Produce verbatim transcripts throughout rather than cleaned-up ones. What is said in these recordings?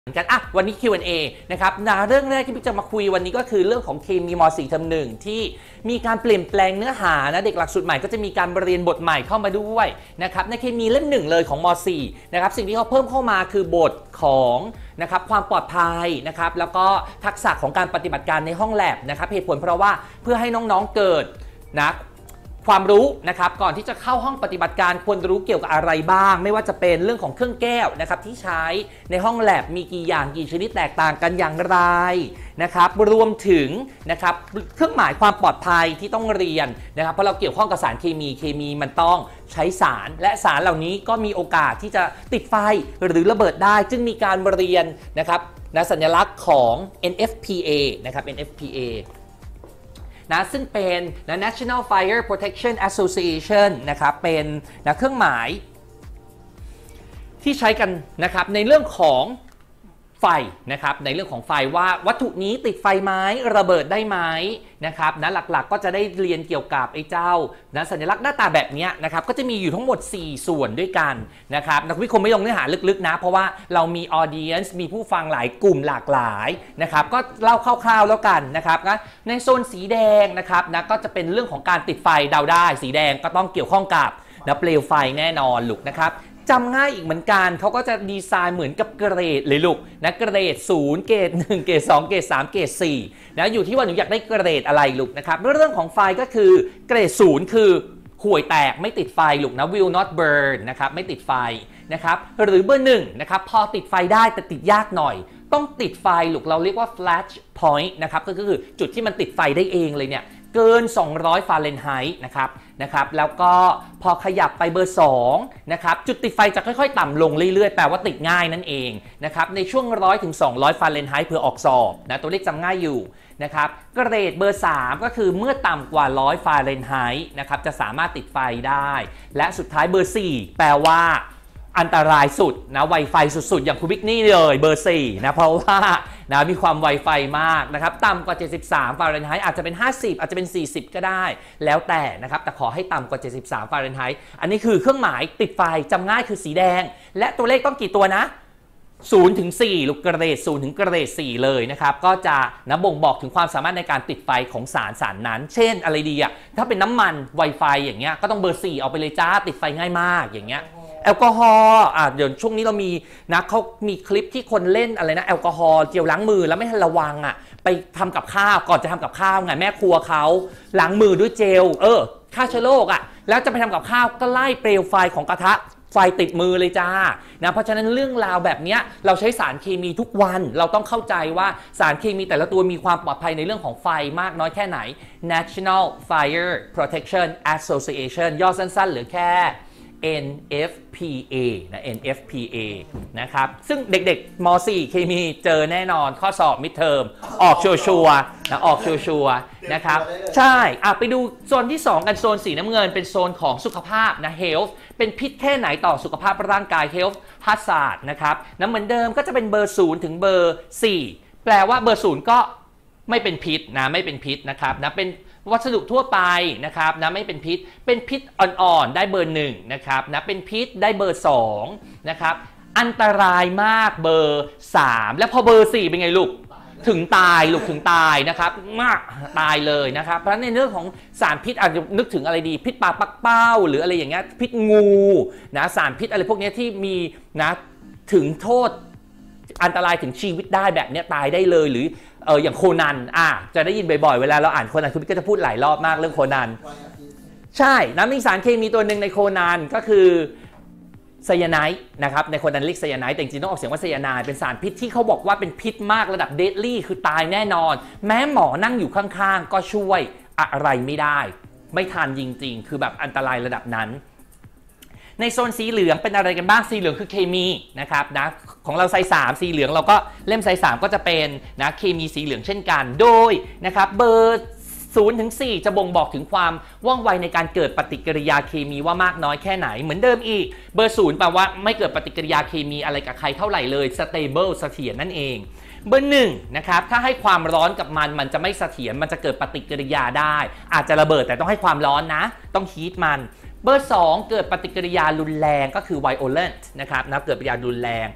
กันอ่ะวันนี้ คิว แอนด์ เอ นะครับนะเรื่องแรกที่พี่จะมาคุยวันนี้ก็คือเรื่องของเคมีม.สี่ เทอมหนึ่งที่มีการเปลี่ยนแปลงเนื้อหานะเด็กหลักสูตรใหม่ก็จะมีการเรียนบทใหม่เข้ามาด้วยนะครับในเคมีเล่มหนึ่งเลยของม.สี่ นะครับสิ่งที่เขาเพิ่มเข้ามาคือบทของนะครับความปลอดภัยนะครับแล้วก็ทักษะของการปฏิบัติการในห้องแลบนะครับเหตุผลเพราะว่าเพื่อให้น้องๆเกิดนะความรู้นะครับก่อนที่จะเข้าห้องปฏิบัติการควรรู้เกี่ยวกับอะไรบ้างไม่ว่าจะเป็นเรื่องของเครื่องแก้วนะครับที่ใช้ในห้องแลบมีกี่อย่างกี่ชนิดแตกต่างกันอย่างไรนะครับรวมถึงนะครับเครื่องหมายความปลอดภัยที่ต้องเรียนนะครับเพราะเราเกี่ยวข้องกับสารเคมีเคมีมันต้องใช้สารและสารเหล่านี้ก็มีโอกาสที่จะติดไฟหรือระเบิดได้จึงมีการเรียนนะครับนะสัญลักษณ์ของ เอ็น เอฟ พี เอ นะครับ เอ็น เอฟ พี เอนะซึ่งเป็นนะ National Fire Protection Association นะครับเป็นนะเครื่องหมายที่ใช้กันนะครับในเรื่องของไฟนะครับในเรื่องของไฟว่าวัตถุนี้ติดไฟไหมระเบิดได้ไหมนะครับนะหลักๆก็จะได้เรียนเกี่ยวกับไอ้เจ้านะสัญลักษณ์หน้าตาแบบนี้นะครับก็จะมีอยู่ทั้งหมดสี่ส่วนด้วยกันนะครับนักวิเคราะห์ไม่ลงเนื้อหาลึกๆนะเพราะว่าเรามีออเดียนซ์มีผู้ฟังหลายกลุ่มหลากหลายนะครับก็เล่าคร่าวๆแล้วกันนะครับนะในโซนสีแดงนะครับนะก็จะเป็นเรื่องของการติดไฟเดาได้สีแดงก็ต้องเกี่ยวข้องกับนะเปลวไฟแน่นอนลูกนะครับจำง่ายอีกเหมือนกันเขาก็จะดีไซน์เหมือนกับเกรดเลยลูกนะเกรดศูนย์เกรดหนึ่งเกรดสองเกรดสามเกรดสี่นะอยู่ที่ว่าหนูอยากได้เกรดอะไรลูกนะครับเรื่องของไฟก็คือเกรดศูนย์คือห่วยแตกไม่ติดไฟลูกนะ will not burn นะครับไม่ติดไฟนะครับหรือเบอร์หนึ่งนะครับพอติดไฟได้แต่ติดยากหน่อยต้องติดไฟลูกเราเรียกว่า flash point นะครับก็คือจุดที่มันติดไฟได้เองเลยเนี่ยเกินสองร้อยฟาเรนไฮต์นะครับนะครับแล้วก็พอขยับไปเบอร์สองนะครับจุดติดไฟจะค่อยๆต่ำลงเรื่อยๆแปลว่าติดง่ายนั่นเองนะครับในช่วงหนึ่งร้อยถึงสองร้อยฟาเรนไฮต์เพื่อออกสอบนะตัวเลขจำง่ายอยู่นะครับเกรดเบอร์สามก็คือเมื่อต่ำกว่าหนึ่งร้อยฟาเรนไฮต์นะครับจะสามารถติดไฟได้และสุดท้ายเบอร์สี่แปลว่าอันตรายสุดนะไวไฟสุดๆอย่างคุณบิ๊กนี่เลยเบอร์สี่นะเพราะว่านะมีความไวไฟมากนะครับต่ำกว่าเจ็ดสิบสามฟาเรนไฮต์อาจจะเป็นห้าสิบอาจจะเป็นสี่สิบก็ได้แล้วแต่นะครับแต่ขอให้ต่ำกว่าเจ็ดสิบสามฟาเรนไฮต์อันนี้คือเครื่องหมายติดไฟจำง่ายคือสีแดงและตัวเลขต้องกี่ตัวนะศูนย์ถึงสี่ลูกเกรดศูนย์ถึงเกรดสี่เลยนะครับก็จะนะบ่งบอกถึงความสามารถในการติดไฟของสารสารนั้นเช่นอะไรดีอะถ้าเป็นน้ำมันไวไฟอย่างเงี้ยก็ต้องเบอร์สี่เอาไปเลยจ้าติดไฟง่ายมากอย่างเงี้ยแอลกอฮอล์อ่ะเดี๋ยวช่วงนี้เรามีนะเขามีคลิปที่คนเล่นอะไรนะแอลกอฮอล์เจลล้างมือแล้วไม่ทันระวังอ่ะไปทำกับข้าวก่อนจะทำกับข้าวไงแม่ครัวเขาล้างมือด้วยเจลเออฆ่าเชื้อโรคอ่ะแล้วจะไปทำกับข้าวก็ไล่เปลวไฟของกระทะไฟติดมือเลยจ้านะเพราะฉะนั้นเรื่องราวแบบนี้เราใช้สารเคมีทุกวันเราต้องเข้าใจว่าสารเคมีแต่ละตัวมีความปลอดภัยในเรื่องของไฟมากน้อยแค่ไหน National Fire Protection Association ย่อสั้นๆหรือแค่ เอ็น เอฟ พี เอ นะ เอ็น เอฟ พี เอ นะครับซึ่งเด็กๆม.สี่ เคมีเจอแน่นอนข้อสอบมิดเทอมออกชัวร์ๆนะออกชัวร์ๆนะครับใช่อ่ะไปดูโซนที่สองกันโซนสีน้ำเงินเป็นโซนของสุขภาพนะ health เป็นพิษแค่ไหนต่อสุขภาพร่างกาย health hazard นะครับนะเหมือนเดิมก็จะเป็นเบอร์ศูนย์ถึงเบอร์สี่แปลว่าเบอร์ศูนย์ก็ไม่เป็นพิษนะไม่เป็นพิษนะครับนะเป็นวัสดุทั่วไปนะครับนะไม่เป็นพิษเป็นพิษอ่อนๆได้เบอร์หนึ่งนะครับนะเป็นพิษได้เบอร์สองนะครับอันตรายมากเบอร์สามแล้วพอเบอร์สี่เป็นไงลูกถึงตายลูกถึงตายนะครับมากตายเลยนะครับเพราะฉะนั้นในเรื่องของสารพิษอาจจะนึกถึงอะไรดีพิษปลาปักเป้าหรืออะไรอย่างเงี้ยพิษงูนะสารพิษอะไรพวกนี้ที่มีนะถึงโทษอันตรายถึงชีวิตได้แบบนี้ตายได้เลยหรือเอออย่างโคนันอ่ะจะได้ยินบ่อยๆเวลาเราอ่านโคนันคุณก็จะพูดหลายรอบมากเรื่องโคนันใช่นะมีสารเคมีตัวหนึ่งในโคนันก็คือไซยาไนด์นะครับในโคนันเรียกไซยาไนด์แต่จริงๆต้องออกเสียงว่าไซยาไนด์เป็นสารพิษที่เขาบอกว่าเป็นพิษมากระดับเดดลี่คือตายแน่นอนแม้หมอนั่งอยู่ข้างๆก็ช่วยอะไรไม่ได้ไม่ทันจริงๆคือแบบอันตรายระดับนั้นในโซนสีเหลืองเป็นอะไรกันบ้างสีเหลืองคือเคมีนะครับนะของเราไซสามสีเหลืองเราก็เล่มไซสามก็จะเป็นนะเคมีสีเหลืองเช่นกันโดยนะครับเบอร์ศูนย์ถึงสี่จะบ่งบอกถึงความว่องไวในการเกิดปฏิกิริยาเคมีว่ามากน้อยแค่ไหนเหมือนเดิมอีกเบอร์ศูนย์แปลว่าไม่เกิดปฏิกิริยาเคมีอะไรกับใครเท่าไหร่เลย stable เสถียรนั่นเองเบอร์หนึ่งนะครับถ้าให้ความร้อนกับมันมันจะไม่เสถียรมันจะเกิดปฏิกิริยาได้อาจจะระเบิดแต่ต้องให้ความร้อนนะต้องฮีทมันเบอร์สองเกิดปฏิกิริยารุนแรงก็คือ violent นะครับนะเกิดปฏิกิริยารุนแรง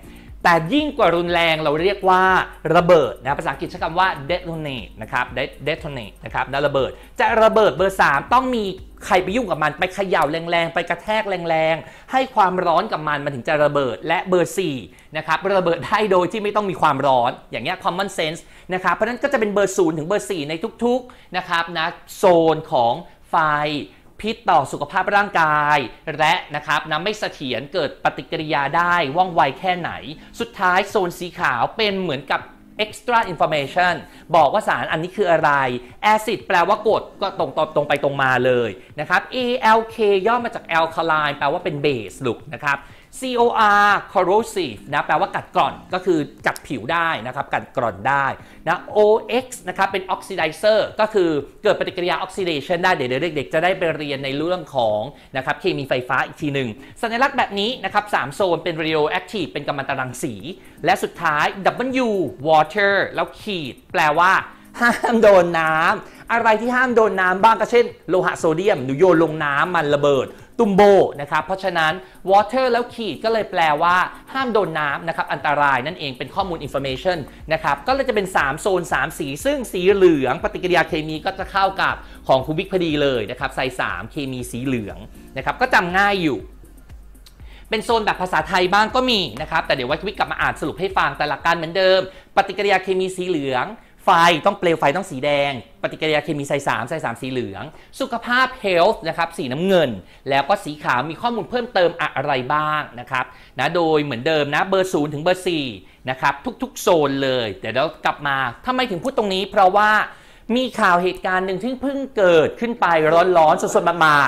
แต่ยิ่งกว่ารุนแรงเราเรียกว่าระเบิดนะภาษาอังกฤษใช้คำว่า detonate นะครับ detonate นะครับนะระเบิดจะระเบิดเบอร์สามต้องมีใครไปยุ่งกับมันไปเขย่าแรงๆไปกระแทกแรงๆให้ความร้อนกับมันมันถึงจะระเบิดและเบอร์สี่นะครับระเบิดได้โดยที่ไม่ต้องมีความร้อนอย่างเงี้ย common sense นะครับเพราะนั้นก็จะเป็นเบอร์ศูนย์ถึงเบอร์สี่ในทุกๆนะครับนะโซนของไฟพิษต่อสุขภาพร่างกายและนะครับนะไม่เสถียรเกิดปฏิกิริยาได้ว่องไวแค่ไหนสุดท้ายโซนสีขาวเป็นเหมือนกับ extra information บอกว่าสารอันนี้คืออะไร acid แปลว่ากรดก็ตรงตรงไปตรงมาเลยนะครับ A L K ย่อมาจาก alkaline แปลว่าเป็น base ลูกนะครับ C O R corrosive นะแปลว่ากัดกร่อนก็คือกัดผิวได้นะครับกัดกร่อนได้นะ O X นะครับเป็น oxidizer ก็คือเกิดปฏิกิริยา oxidation ได้เดี๋ยวเด็กๆจะได้ไปเรียนในเรื่องของนะครับเคมีไฟฟ้าอีกทีหนึ่งสัญลักษณ์แบบนี้นะครับสามโซนเป็น radioactive เป็นกัมมันตรังสีและสุดท้าย W water แล้วขีดแปลว่าห้ามโดนน้ำอะไรที่ห้ามโดนน้ำบ้างก็เช่นโลหะโซเดียมหนูโยนลงน้ำมันระเบิดตุมโบนะครับเพราะฉะนั้น water แล้วขีดก็เลยแปลว่าห้ามโดนน้ำนะครับอันตรายนั่นเองเป็นข้อมูล information นะครับก็เลยจะเป็นสามโซนสามสีซึ่งสีเหลืองปฏิกิริยาเคมีก็จะเข้ากับของครูบิ๊กพอดีเลยนะครับไซสามเคมีสีเหลืองนะครับก็จำง่ายอยู่เป็นโซนแบบภาษาไทยบ้างก็มีนะครับแต่เดี๋ยวไว้ครูบิ๊กกลับมาอ่านสรุปให้ฟังแต่หลักการเหมือนเดิมปฏิกิริยาเคมีสีเหลืองไฟต้องเปลวไฟต้องสีแดงปฏิกิริยาเคมีไซสามไซสามสีเหลืองสุขภาพ health นะครับสีน้ำเงินแล้วก็สีขาวมีข้อมูลเพิ่มเติมอะไรบ้างนะครับนะโดยเหมือนเดิมนะเบอร์ศูนย์ถึงเบอร์สี่นะครับทุกๆโซนเลยเดี๋ยวเรากลับมาทำไมถึงพูดตรงนี้เพราะว่ามีข่าวเหตุการณ์หนึ่งที่เพิ่งเกิดขึ้นไปร้อนๆสดๆมาด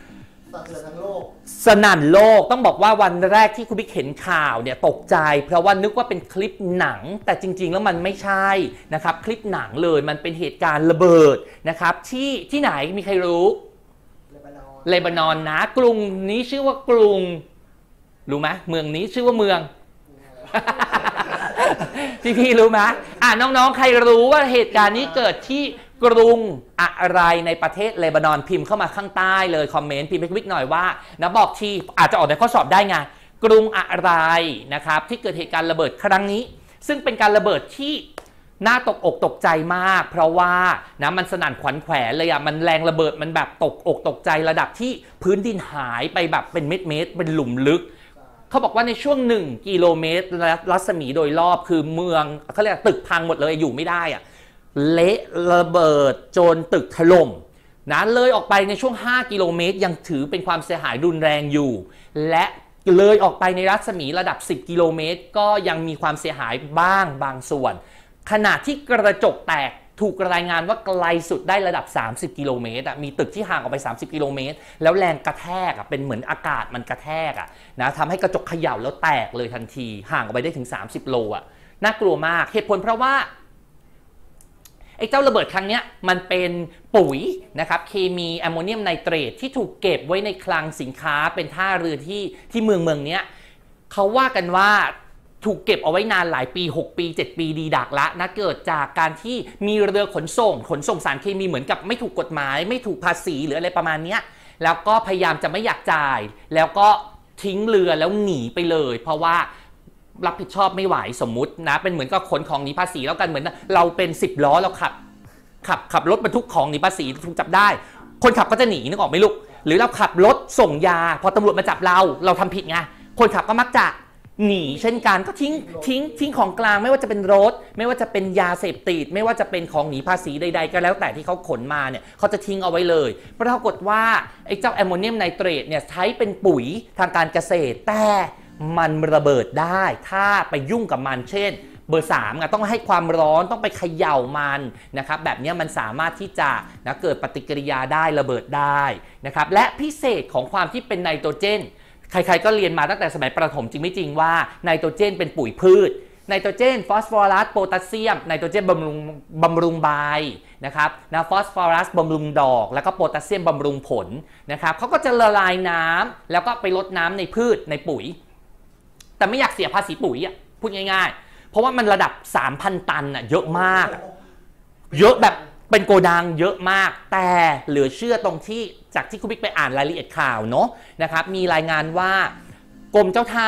สนั่นโลกต้องบอกว่าวันแรกที่คุณบิ๊กเห็นข่าวเนี่ยตกใจเพราะว่านึกว่าเป็นคลิปหนังแต่จริงๆแล้วมันไม่ใช่นะครับคลิปหนังเลยมันเป็นเหตุการณ์ระเบิดนะครับที่ที่ไหนมีใครรู้เลบานอนนะกรุงนี้ชื่อว่ากรุงรู้ไหมเมืองนี้ชื่อว่าเมือง พี่ๆรู้ไหมอ่ะน้องๆใครรู้ว่าเหตุการณ์นี้เกิดที่กรุงอะไรในประเทศเลบานอนพิมพ์เข้ามาข้างใต้เลยคอมเมนต์พิมพ์ให้วิกหน่อยว่านะบอกทีอาจจะออกในข้อสอบได้ไงกรุงอะไรนะครับที่เกิดเหตุการณ์ระเบิดครั้งนี้ซึ่งเป็นการระเบิดที่น่าตกอกตกใจมากเพราะว่านะมันสนั่นขวัญแขวนเลยอ่ะมันแรงระเบิดมันแบบตกอกตกใจระดับที่พื้นดินหายไปแบบเป็นเม็ดเม็ดเป็นหลุมลึกเขาบอกว่าในช่วงหนึ่งกิโลเมตรรัศมีโดยรอบคือเมืองเขาเรียกตึกพังหมดเลยอยู่ไม่ได้อ่ะเละระเบิดจนตึกถล่มนะเลยออกไปในช่วงห้ากิโลเมตรยังถือเป็นความเสียหายรุนแรงอยู่และเลยออกไปในรัศมีระดับสิบกิโลเมตรก็ยังมีความเสียหายบ้างบางส่วนขณะที่กระจกแตกถูกรายงานว่าไกลสุดได้ระดับสามสิบกิโลเมตรมีตึกที่ห่างออกไปสามสิบกิโลเมตรแล้วแรงกระแทกเป็นเหมือนอากาศมันกระแทกนะทำให้กระจกเขย่าแล้วแตกเลยทันทีห่างออกไปได้ถึงสามสิบโลอ่ะน่ากลัวมากเหตุผลเพราะว่าไอ้เจ้าระเบิดครั้งนี้มันเป็นปุ๋ยนะครับเคมีแอมโมเนียมไนเตรตที่ถูกเก็บไว้ในคลังสินค้าเป็นท่าเรือที่ที่เมืองเมืองนี้เขาว่ากันว่าถูกเก็บเอาไว้นานหลายปีหกปีเจ็ดปีดีดักละนะเกิดจากการที่มีเรือขนส่งขนส่งสารเคมีเหมือนกับไม่ถูกกฎหมายไม่ถูกภาษีหรืออะไรประมาณนี้แล้วก็พยายามจะไม่อยากจ่ายแล้วก็ทิ้งเรือแล้วหนีไปเลยเพราะว่ารับผิดชอบไม่ไหวสมมุตินะเป็นเหมือนกับขนของหนีภาษีแล้วกันเหมือนเราเป็นสิบล้อเราขับขับขับรถบรรทุกของหนีภาษีถูกจับได้คนขับก็จะหนีนึกออกไหมลูกหรือเราขับรถส่งยาพอตำรวจมาจับเราเราทำผิดไงคนขับก็มักจะหนีเช่นกันก็ทิ้งทิ้งทิ้งของกลางไม่ว่าจะเป็นรถไม่ว่าจะเป็นยาเสพติดไม่ว่าจะเป็นของหนีภาษีใดๆก็แล้วแต่ที่เขาขนมาเนี่ยเขาจะทิ้งเอาไว้เลยปรากฏว่าไอ้เจ้าแอมโมเนียมไนเตรตเนี่ยใช้เป็นปุ๋ยทางการเกษตรแต่มันระเบิดได้ถ้าไปยุ่งกับมันเช่นเบอร์สามต้องให้ความร้อนต้องไปเขย่ามันนะครับแบบนี้มันสามารถที่จะนะเกิดปฏิกิริยาได้ระเบิดได้นะครับและพิเศษของความที่เป็นไนโตรเจนใครๆก็เรียนมาตั้งแต่สมัยประถมจริงไม่จริงว่าไนโตรเจนเป็นปุ๋ยพืชไนโตรเจนฟอสฟอรัสโพแทสเซียมไนโตรเจนบำรุงบำรุงใบนะครับนะฟอสฟอรัสบำรุงดอกแล้วก็โพแทสเซียมบำรุงผลนะครับเขาก็จะละลายน้ำแล้วก็ไปลดน้ำในพืชในปุ๋ยแต่ไม่อยากเสียภาษีปุ๋ยอ่ะพูดง่ายๆเพราะว่ามันระดับ สามพัน ตันอ่ะเยอะมากเยอะแบบเป็นโกดังเยอะมากแต่เหลือเชื่อตรงที่จากที่คุณบิ๊กไปอ่านรายละเอียดข่าวเนาะนะครับมีรายงานว่ากรมเจ้าท่า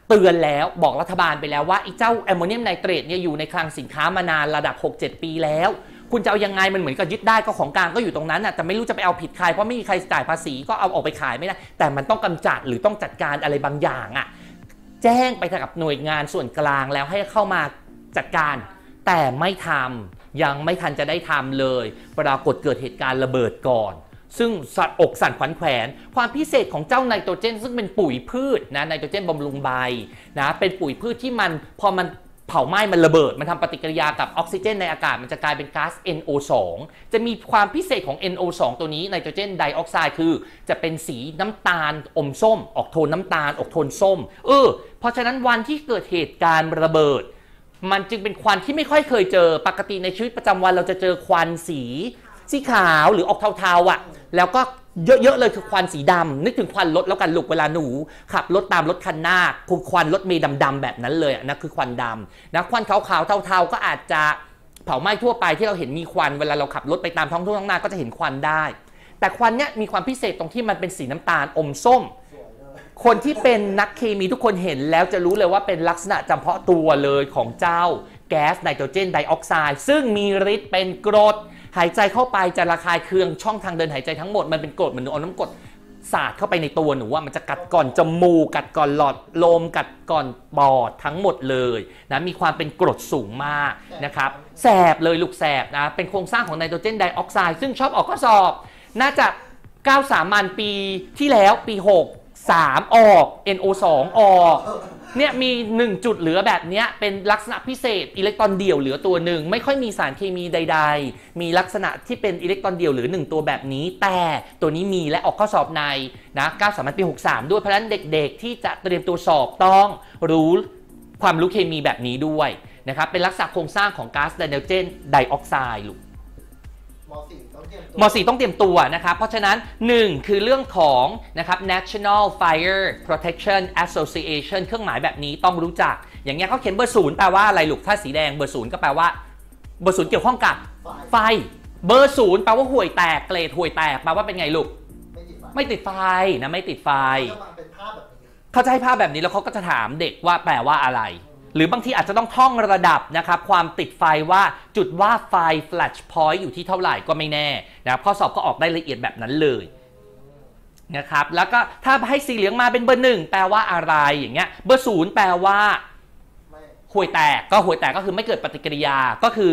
เตือนแล้วบอกรัฐบาลไปแล้วว่าไอ้เจ้าแอมโมเนียมไนเตรตเนี่ยอยู่ในคลังสินค้ามานานระดับ หกเจ็ด ปีแล้วคุณจะเอายังไงมันเหมือนกับยึดได้ก็ของกลางก็อยู่ตรงนั้นน่ะแต่ไม่รู้จะไปเอาผิดใครเพราะไม่มีใครจ่ายภาษีก็เอาออกไปขายไม่ได้แต่มันต้องกำจัดหรือต้องจัดการอะไรบางอย่างอ่ะแจ้งไปกับหน่วยงานส่วนกลางแล้วให้เข้ามาจัดการแต่ไม่ทำยังไม่ทันจะได้ทำเลยปรากฏเกิดเหตุการณ์ระเบิดก่อนซึ่งสัตว์อกสั่นขวัญแขวนความพิเศษของเจ้าไนโตรเจนซึ่งเป็นปุ๋ยพืชนะไนโตรเจนบำรุงใบนะเป็นปุ๋ยพืชที่มันพอมันเผาไหม้มันระเบิดมันทำปฏิกิริยากับออกซิเจนในอากาศมันจะกลายเป็นก๊าซ เอ็น โอ สอง จะมีความพิเศษของ เอ็น โอ สอง ตัวนี้ไนโตรเจนไดออกไซด์คือจะเป็นสีน้ำตาลอมส้มออกโทนน้ำตาลออกโทนส้มเออเพราะฉะนั้นวันที่เกิดเหตุการณ์ระเบิดมันจึงเป็นควันที่ไม่ค่อยเคยเจอปกติในชีวิตประจำวันเราจะเจอควันสีสีขาวหรือออกเทาๆอ่ะแล้วก็เยอะๆเลยคือควันสีดำนึกถึงควันรถแล้วกันลูกเวลาหนูขับรถตามรถคันหน้าคือควันรถเมล์ดำๆแบบนั้นเลยนะคือควันดำนะควันขาวๆเทาๆก็อาจจะเผาไหม้ทั่วไปที่เราเห็นมีควันเวลาเราขับรถไปตามท้องทุ่งท้องนาก็จะเห็นควันได้แต่ควันเนี้ยมีความพิเศษตรงที่มันเป็นสีน้ำตาลอมส้มคนที่เป็นนักเคมีทุกคนเห็นแล้วจะรู้เลยว่าเป็นลักษณะจำเพาะตัวเลยของเจ้าแก๊สไนโตรเจนไดออกไซด์ซึ่งมีฤทธิ์เป็นกรดหายใจเข้าไปจะระคายเคืองช่องทางเดินหายใจทั้งหมดมันเป็นกรดเหมือนหนูเอาน้ำกรดสาดเข้าไปในตัวหนูว่ามันจะกัดก่อนจมูกกัดก่อนหลอดลมกัดก่อนปอดทั้งหมดเลยนะมีความเป็นกรดสูงมากนะครับแสบเลยลูกแสบนะเป็นโครงสร้างของไนโตรเจนไดออกไซด์ซึ่งชอบออกข้อสอบน่าจะเก้าสามัญปีที่แล้วปีหกสามออก เอ็น โอ สอง ออกเนี่ยมีหนึ่งจุดเหลือแบบนี้เป็นลักษณะพิเศษอิเล็กตรอนเดี่ยวเหลือตัวหนึ่งไม่ค่อยมีสารเคมีใดๆมีลักษณะที่เป็นอิเล็กตรอนเดี่ยวเหลือหนึ่งตัวแบบนี้แต่ตัวนี้มีและออกข้อสอบในนะเก้าสามัญปีหกสามด้วยเพราะฉะนั้นเด็กๆที่จะเตรียมตัวสอบต้องรู้ความรู้เคมีแบบนี้ด้วยนะครับเป็นลักษณะโครงสร้างของก๊าซไนโตรเจนไดออกไซด์ลูกม.สี่ ต้องเตรียมตัวนะครับเพราะฉะนั้นหนึ่งคือเรื่องของนะครับ National Fire Protection Association เครื่องหมายแบบนี้ต้องรู้จักอย่างเงี้ยเขาเขียนเบอร์ศูนย์แปลว่าอะไรลูกถ้าสีแดงเบอร์ศูนย์ก็แปลว่าเบอร์ศูนย์เกี่ยวข้องกับไฟเบอร์ศูนย์แปลว่าห่วยแตกเกรดห่วยแตกแปลว่าเป็นไงลูกไม่ติดไฟนะไม่ติดไฟเขาจะให้ภาพแบบนี้แล้วเขาก็จะถามเด็กว่าแปลว่าอะไรหรือบางทีอาจจะต้องท่องระดับนะครับความติดไฟว่าจุดว่าไฟ flash point อยู่ที่เท่าไหร่ก็ไม่แน่นะข้อสอบก็ออกได้ละเอียดแบบนั้นเลยนะครับแล้วก็ถ้าให้สีเหลืองมาเป็นเบอร์หนึ่งแปลว่าอะไรอย่างเงี้ยเบอร์ศูนย์แปลว่าห่วยแตกก็ห่วยแตกก็คือไม่เกิดปฏิกิริยาก็คือ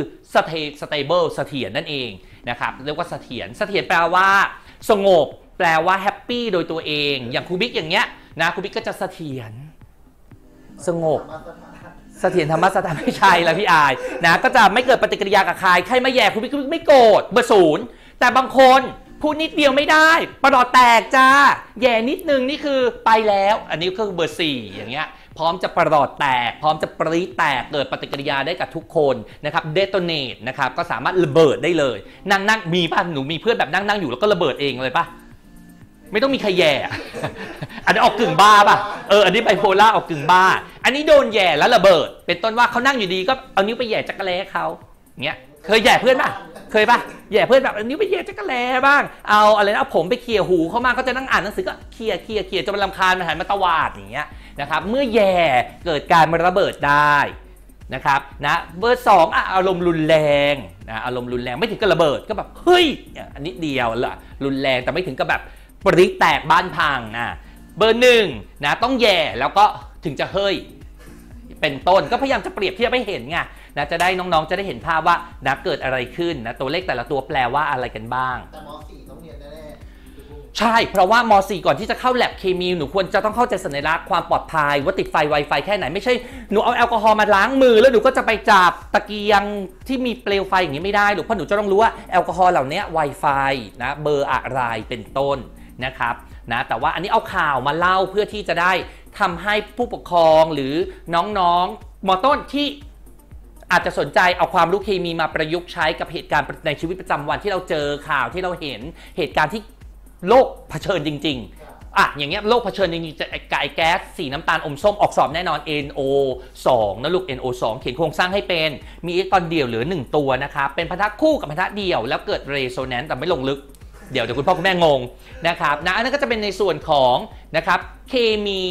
stable เสถียรนั่นเองนะครับเรียกว่าเสถียรเสถียรแปลว่าสงบแปลว่าแฮปปี้โดยตัวเองอย่างครูบิ๊กอย่างเงี้ยนะครูบิ๊กก็จะเสถียรสงบเสถียรธรรมสถานไม่ใช่ละพี่อายนะก็จะไม่เกิดปฏิกิริยากับใครใครมาแย่คุณพี่คุณไม่โกรธเบอร์ศูนย์แต่บางคนพูดนิดเดียวไม่ได้ประหลอดแตกจ้าแย่นิดนึงนี่คือไปแล้วอันนี้ก็คือเบอร์สี่อย่างเงี้ยพร้อมจะประหลอดแตกพร้อมจะปรี๊ดแตกเกิดปฏิกิริยาได้กับทุกคนนะครับเดโตเนตนะครับก็สามารถระเบิดได้เลยนั่งนั่งมีป่ะหนูมีเพื่อนแบบนั่งนั่งอยู่แล้วก็ระเบิดเองเลยป่ะไม่ต้องมีใครแย่อันนี้ออกกึ่งบ้าป่ะเอออันนี้ไบโพล่าออกกึ่งบ้าอันนี้โดนแย่แล้วระเบิดเป็นต้นว่าเขานั่งอยู่ดีก็เอานิ้วไปแย่จักรแล้เขาเงี้ยเคยแย่เพื่อนป่ะเคยป่ะแย่เพื่อนแบบเอานิ้วไปแย่จักรแล้บ้างเอาอะไรนะเอาผมไปเขี่ยหูเขามาเขาจะนั่งอ่านหนังสือก็เขี่ยเขี่ยเขี่ยจนมันรำคาญมันหันมาตวาดอย่างเงี้ยนะครับเมื่อแย่เกิดการมันระเบิดได้นะครับนะเบอร์สองอารมณ์รุนแรงนะอารมณ์รุนแรงไม่ถึงกับระเบิดก็แบบเฮ้ยอันนี้เดียวละรุนแรงแต่ไม่ถึงกับแบบปริแตกบ้านพังนะเบอร์หนึ่งนะต้องแย่แล้วก็ถึงจะเฮ้ยเป็นต้นก็พยายามจะเปรียบเทียบให้เห็นไงนะจะได้น้องๆจะได้เห็นภาพว่านะเกิดอะไรขึ้นนะตัวเลขแต่ละตัวแปลว่าอะไรกันบ้างแต่ม.สี่ ต้องเรียนแน่ๆใช่เพราะว่าม สี่ ก่อนที่จะเข้าแลบเคมีหนูควรจะต้องเข้าใจสัญลักษณ์ความปลอดภัยว่าติดไฟ Wi-Fi แค่ไหนไม่ใช่หนูเอาแอลกอฮอล์มาล้างมือแล้วหนูก็จะไปจับตะเกียงที่มีเปลวไฟอย่างนี้ไม่ได้หรอกเพราะหนูจะต้องรู้ว่าแอลกอฮอล์เหล่านี้ Wi-Fi นะเบอร์อะไรเป็นต้นนะครับนะแต่ว่าอันนี้เอาข่าวมาเล่าเพื่อที่จะได้ทำให้ผู้ปกครองหรือน้องๆม.ต้นที่อาจจะสนใจเอาความรู้เคมีมาประยุกต์ใช้กับเหตุการณ์ในชีวิตประจำวันที่เราเจอข่าวที่เราเห็นเหตุการณ์ที่โลกเผชิญจริงๆอ่ะอย่างเงี้ยโลกเผชิญจริงๆจะไอ้แก๊สสีน้ำตาลอมส้มออกสอบแน่นอน เอ็น โอ สอง นะลูก เอ็น โอ สอง เขียนโครงสร้างให้เป็นมีอิเล็กตรอนเดี่ยวเหลือหนึ่งตัวนะครับเป็นพันธะคู่กับพันธะเดี่ยวแล้วเกิดเรโซแนนซ์แต่ไม่ลงลึกเดี๋ยวเดี๋ยวคุณพ่อคุณแม่งงนะครับนะอันนั้นก็จะเป็นในส่วนของนะครับเคมี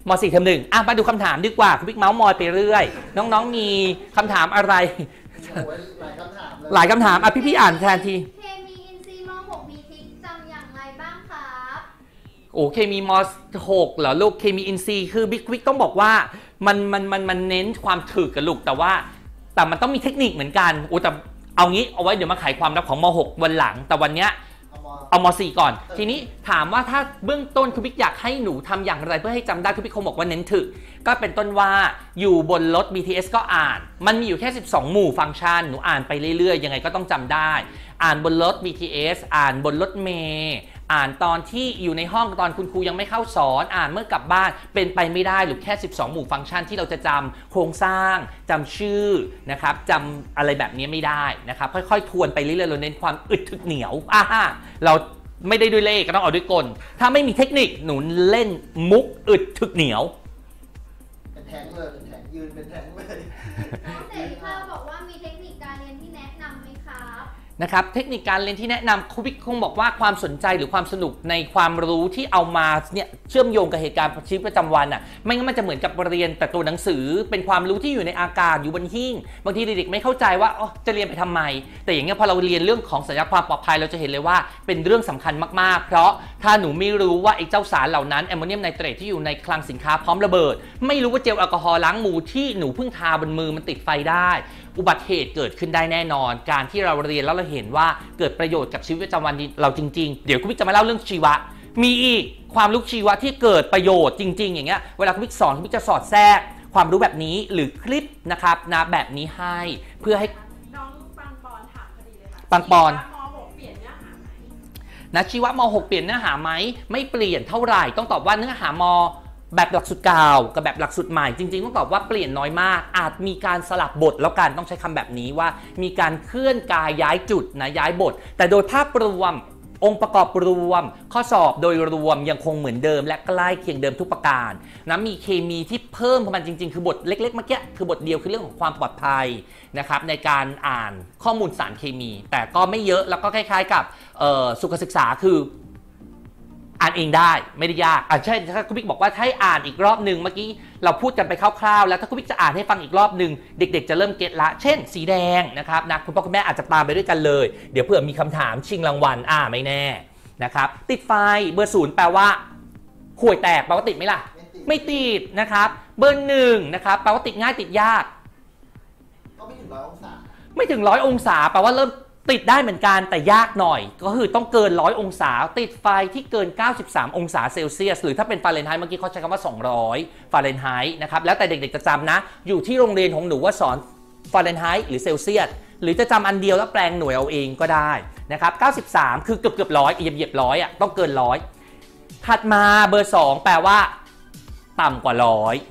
ม .สี่ เทอมหนึ่งอ่ะมาดูคำถามดีกว่าคุณบิ๊กเมาส์มอยไปเรื่อยน้องๆมีคำถามอะไรหลายคำถามหลายคำถามอ่ะพี่ๆอ่านแทนทีเคมีอินทรีย์ม .หก มีทริคจำอย่างไรบ้างครับโอ้เคมีม .หก เหรอลูกเคมีอินทรีย์คือบิ๊กบิ๊กต้องบอกว่ามันมันมันมันเน้นความถึกกับลูกแต่ว่าแต่มันต้องมีเทคนิคเหมือนกันโอ้แต่เอางี้เอาไว้เดี๋ยวมาไขความลับของม .หก วันหลังแต่วันเนี้ยเอาม .สี่ ก่อนทีนี้ถามว่าถ้าเบื้องต้นคุณบิ๊กอยากให้หนูทำอย่างไรเพื่อให้จำได้คุณบิ๊กคงบอกว่าเน้นถึกก็เป็นต้นว่าอยู่บนรถ บี ที เอส ก็อ่านมันมีอยู่แค่สิบสองหมู่ฟังก์ชันหนูอ่านไปเรื่อยๆยังไงก็ต้องจำได้อ่านบนรถ บี ที เอส อ่านบนรถเมล์อ่านตอนที่อยู่ในห้องตอนคุณครูยังไม่เข้าสอนอ่านเมื่อกลับบ้านเป็นไปไม่ได้หรือแค่สิบสองหมู่ฟังก์ชันที่เราจะจำโครงสร้างจำชื่อนะครับจำอะไรแบบนี้ไม่ได้นะครับค่อยๆทวนไปเรื่อยๆเราเน้นความอึดถึกเหนียวอ่าเราไม่ได้ด้วยเลขก็ต้องเอาด้วยกลถ้าไม่มีเทคนิคหนูเล่นมุกอึดถึกเหนียวเป็นแทงเลยเป็นแทงยืนเป็นแทงเลยน้องเสรีภาพบอกว่ามีเทคนิคการเรียนที่แนะนำไหมครับนะครับเทคนิคการเรียนที่แนะนำครูบิ๊กคงบอกว่าความสนใจหรือความสนุกในความรู้ที่เอามาเนี่ยเชื่อมโยงกับเหตุการณ์ชีวิตประจำวันอ่ะไม่งั้นมันจะเหมือนกับเรียนแต่ตัวหนังสือเป็นความรู้ที่อยู่ในอากาศอยู่บนหิ้งบางทีเด็กๆไม่เข้าใจว่าอ๋อจะเรียนไปทำไมแต่อย่างเงี้ยพอเราเรียนเรื่องของสัญญาความปลอดภัยเราจะเห็นเลยว่าเป็นเรื่องสำคัญมากๆเพราะถ้าหนูไม่รู้ว่าไอ้เจ้าสารเหล่านั้นแอมโมเนียมไนเตรตที่อยู่ในคลังสินค้าพร้อมระเบิดไม่รู้ว่าเจลแอลกอฮอล์ล้างมือที่หนูเพิ่งทาบนมือมันติดไฟได้อุบัติเหตุเกิดขึ้นได้แน่นอนการที่เราเรียนแล้วเราเห็นว่าเกิดประโยชน์กับชีวิตประจำวันเราจริงๆเดี๋ยวคุณพี่จะมาเล่าเรื่องชีวะมีอีกความรู้ชีวะที่เกิดประโยชน์จริงๆอย่างเงี้ยเวลาคุณพี่สอนคุณพี่จะสอดแทรกความรู้แบบนี้หรือคลิปนะครับนะแบบนี้ให้เพื่อให้น้องปังปอนถามพอดีเลยค่ะปังปอนม .หก เปลี่ยนเนื้อหาไหมนะชีวะม .หก เปลี่ยนเนื้อหาไหมไม่เปลี่ยนเท่าไหร่ต้องตอบว่าเนื้อหามแบบหลักสูตรเก่ากับแบบหลักสูตรใหม่จริงๆต้องตอบว่าเปลี่ยนน้อยมากอาจมีการสลับบทแล้วกันต้องใช้คำแบบนี้ว่ามีการเคลื่อนกายย้ายจุดนะย้ายบทแต่โดยภาพรวมองค์ประกอบรวมข้อสอบโดยรวมยังคงเหมือนเดิมและใกล้เคียงเดิมทุกประการนะมีเคมีที่เพิ่มเข้ามาจริงๆคือบทเล็กๆเมื่อกี้คือบทเดียวคือเรื่องของความปลอดภัยนะครับในการอ่านข้อมูลสารเคมีแต่ก็ไม่เยอะแล้วก็คล้ายๆกับสุขศึกษาคืออ่านเองได้ไม่ได้ยากอ่าใช่ถ้าคุณบิ๊กบอกว่าให้อ่านอีกรอบหนึ่งเมื่อกี้เราพูดกันไปคร่าวๆแล้วถ้าคุณบิ๊กจะอ่านให้ฟังอีกรอบหนึ่งเด็กๆจะเริ่มเก็ตละเช่นสีแดงนะครับนะคุณพ่อคุณแม่อาจจะตามไปด้วยกันเลยเดี๋ยวเผื่อมีคำถามชิงรางวัลอ่าไม่แน่นะครับติดไฟเบอร์ศูนย์แปลว่าห่วยแตกแปลว่าติดไหมล่ะไม่ติดนะครับเบอร์หนึ่งนะครับแปลว่าติดง่ายติดยากก็ไม่ถึงร้อยองศาไม่ถึงร้อยองศาแปลว่าเริ่มติดได้เหมือนกันแต่ยากหน่อยก็คือต้องเกินร้อยองศาติดไฟที่เกินเก้าสิบสามองศาเซลเซียสหรือถ้าเป็นฟาเรนไฮต์เมื่อกี้เขาใช้คำว่าสองร้อยฟาเรนไฮต์นะครับแล้วแต่เด็กๆจะจำนะอยู่ที่โรงเรียนของหนูว่าสอนฟาเรนไฮต์หรือเซลเซียสหรือจะจำอันเดียวแล้วแปลงหน่วยเอาเองก็ได้นะครับเก้าสิบสามคือเกือบเกือบร้อยเหยียบเหยียบร้อยอ่ะต้องเกินร้อยถัดมาเบอร์สองแปลว่าต่ำกว่าร้อย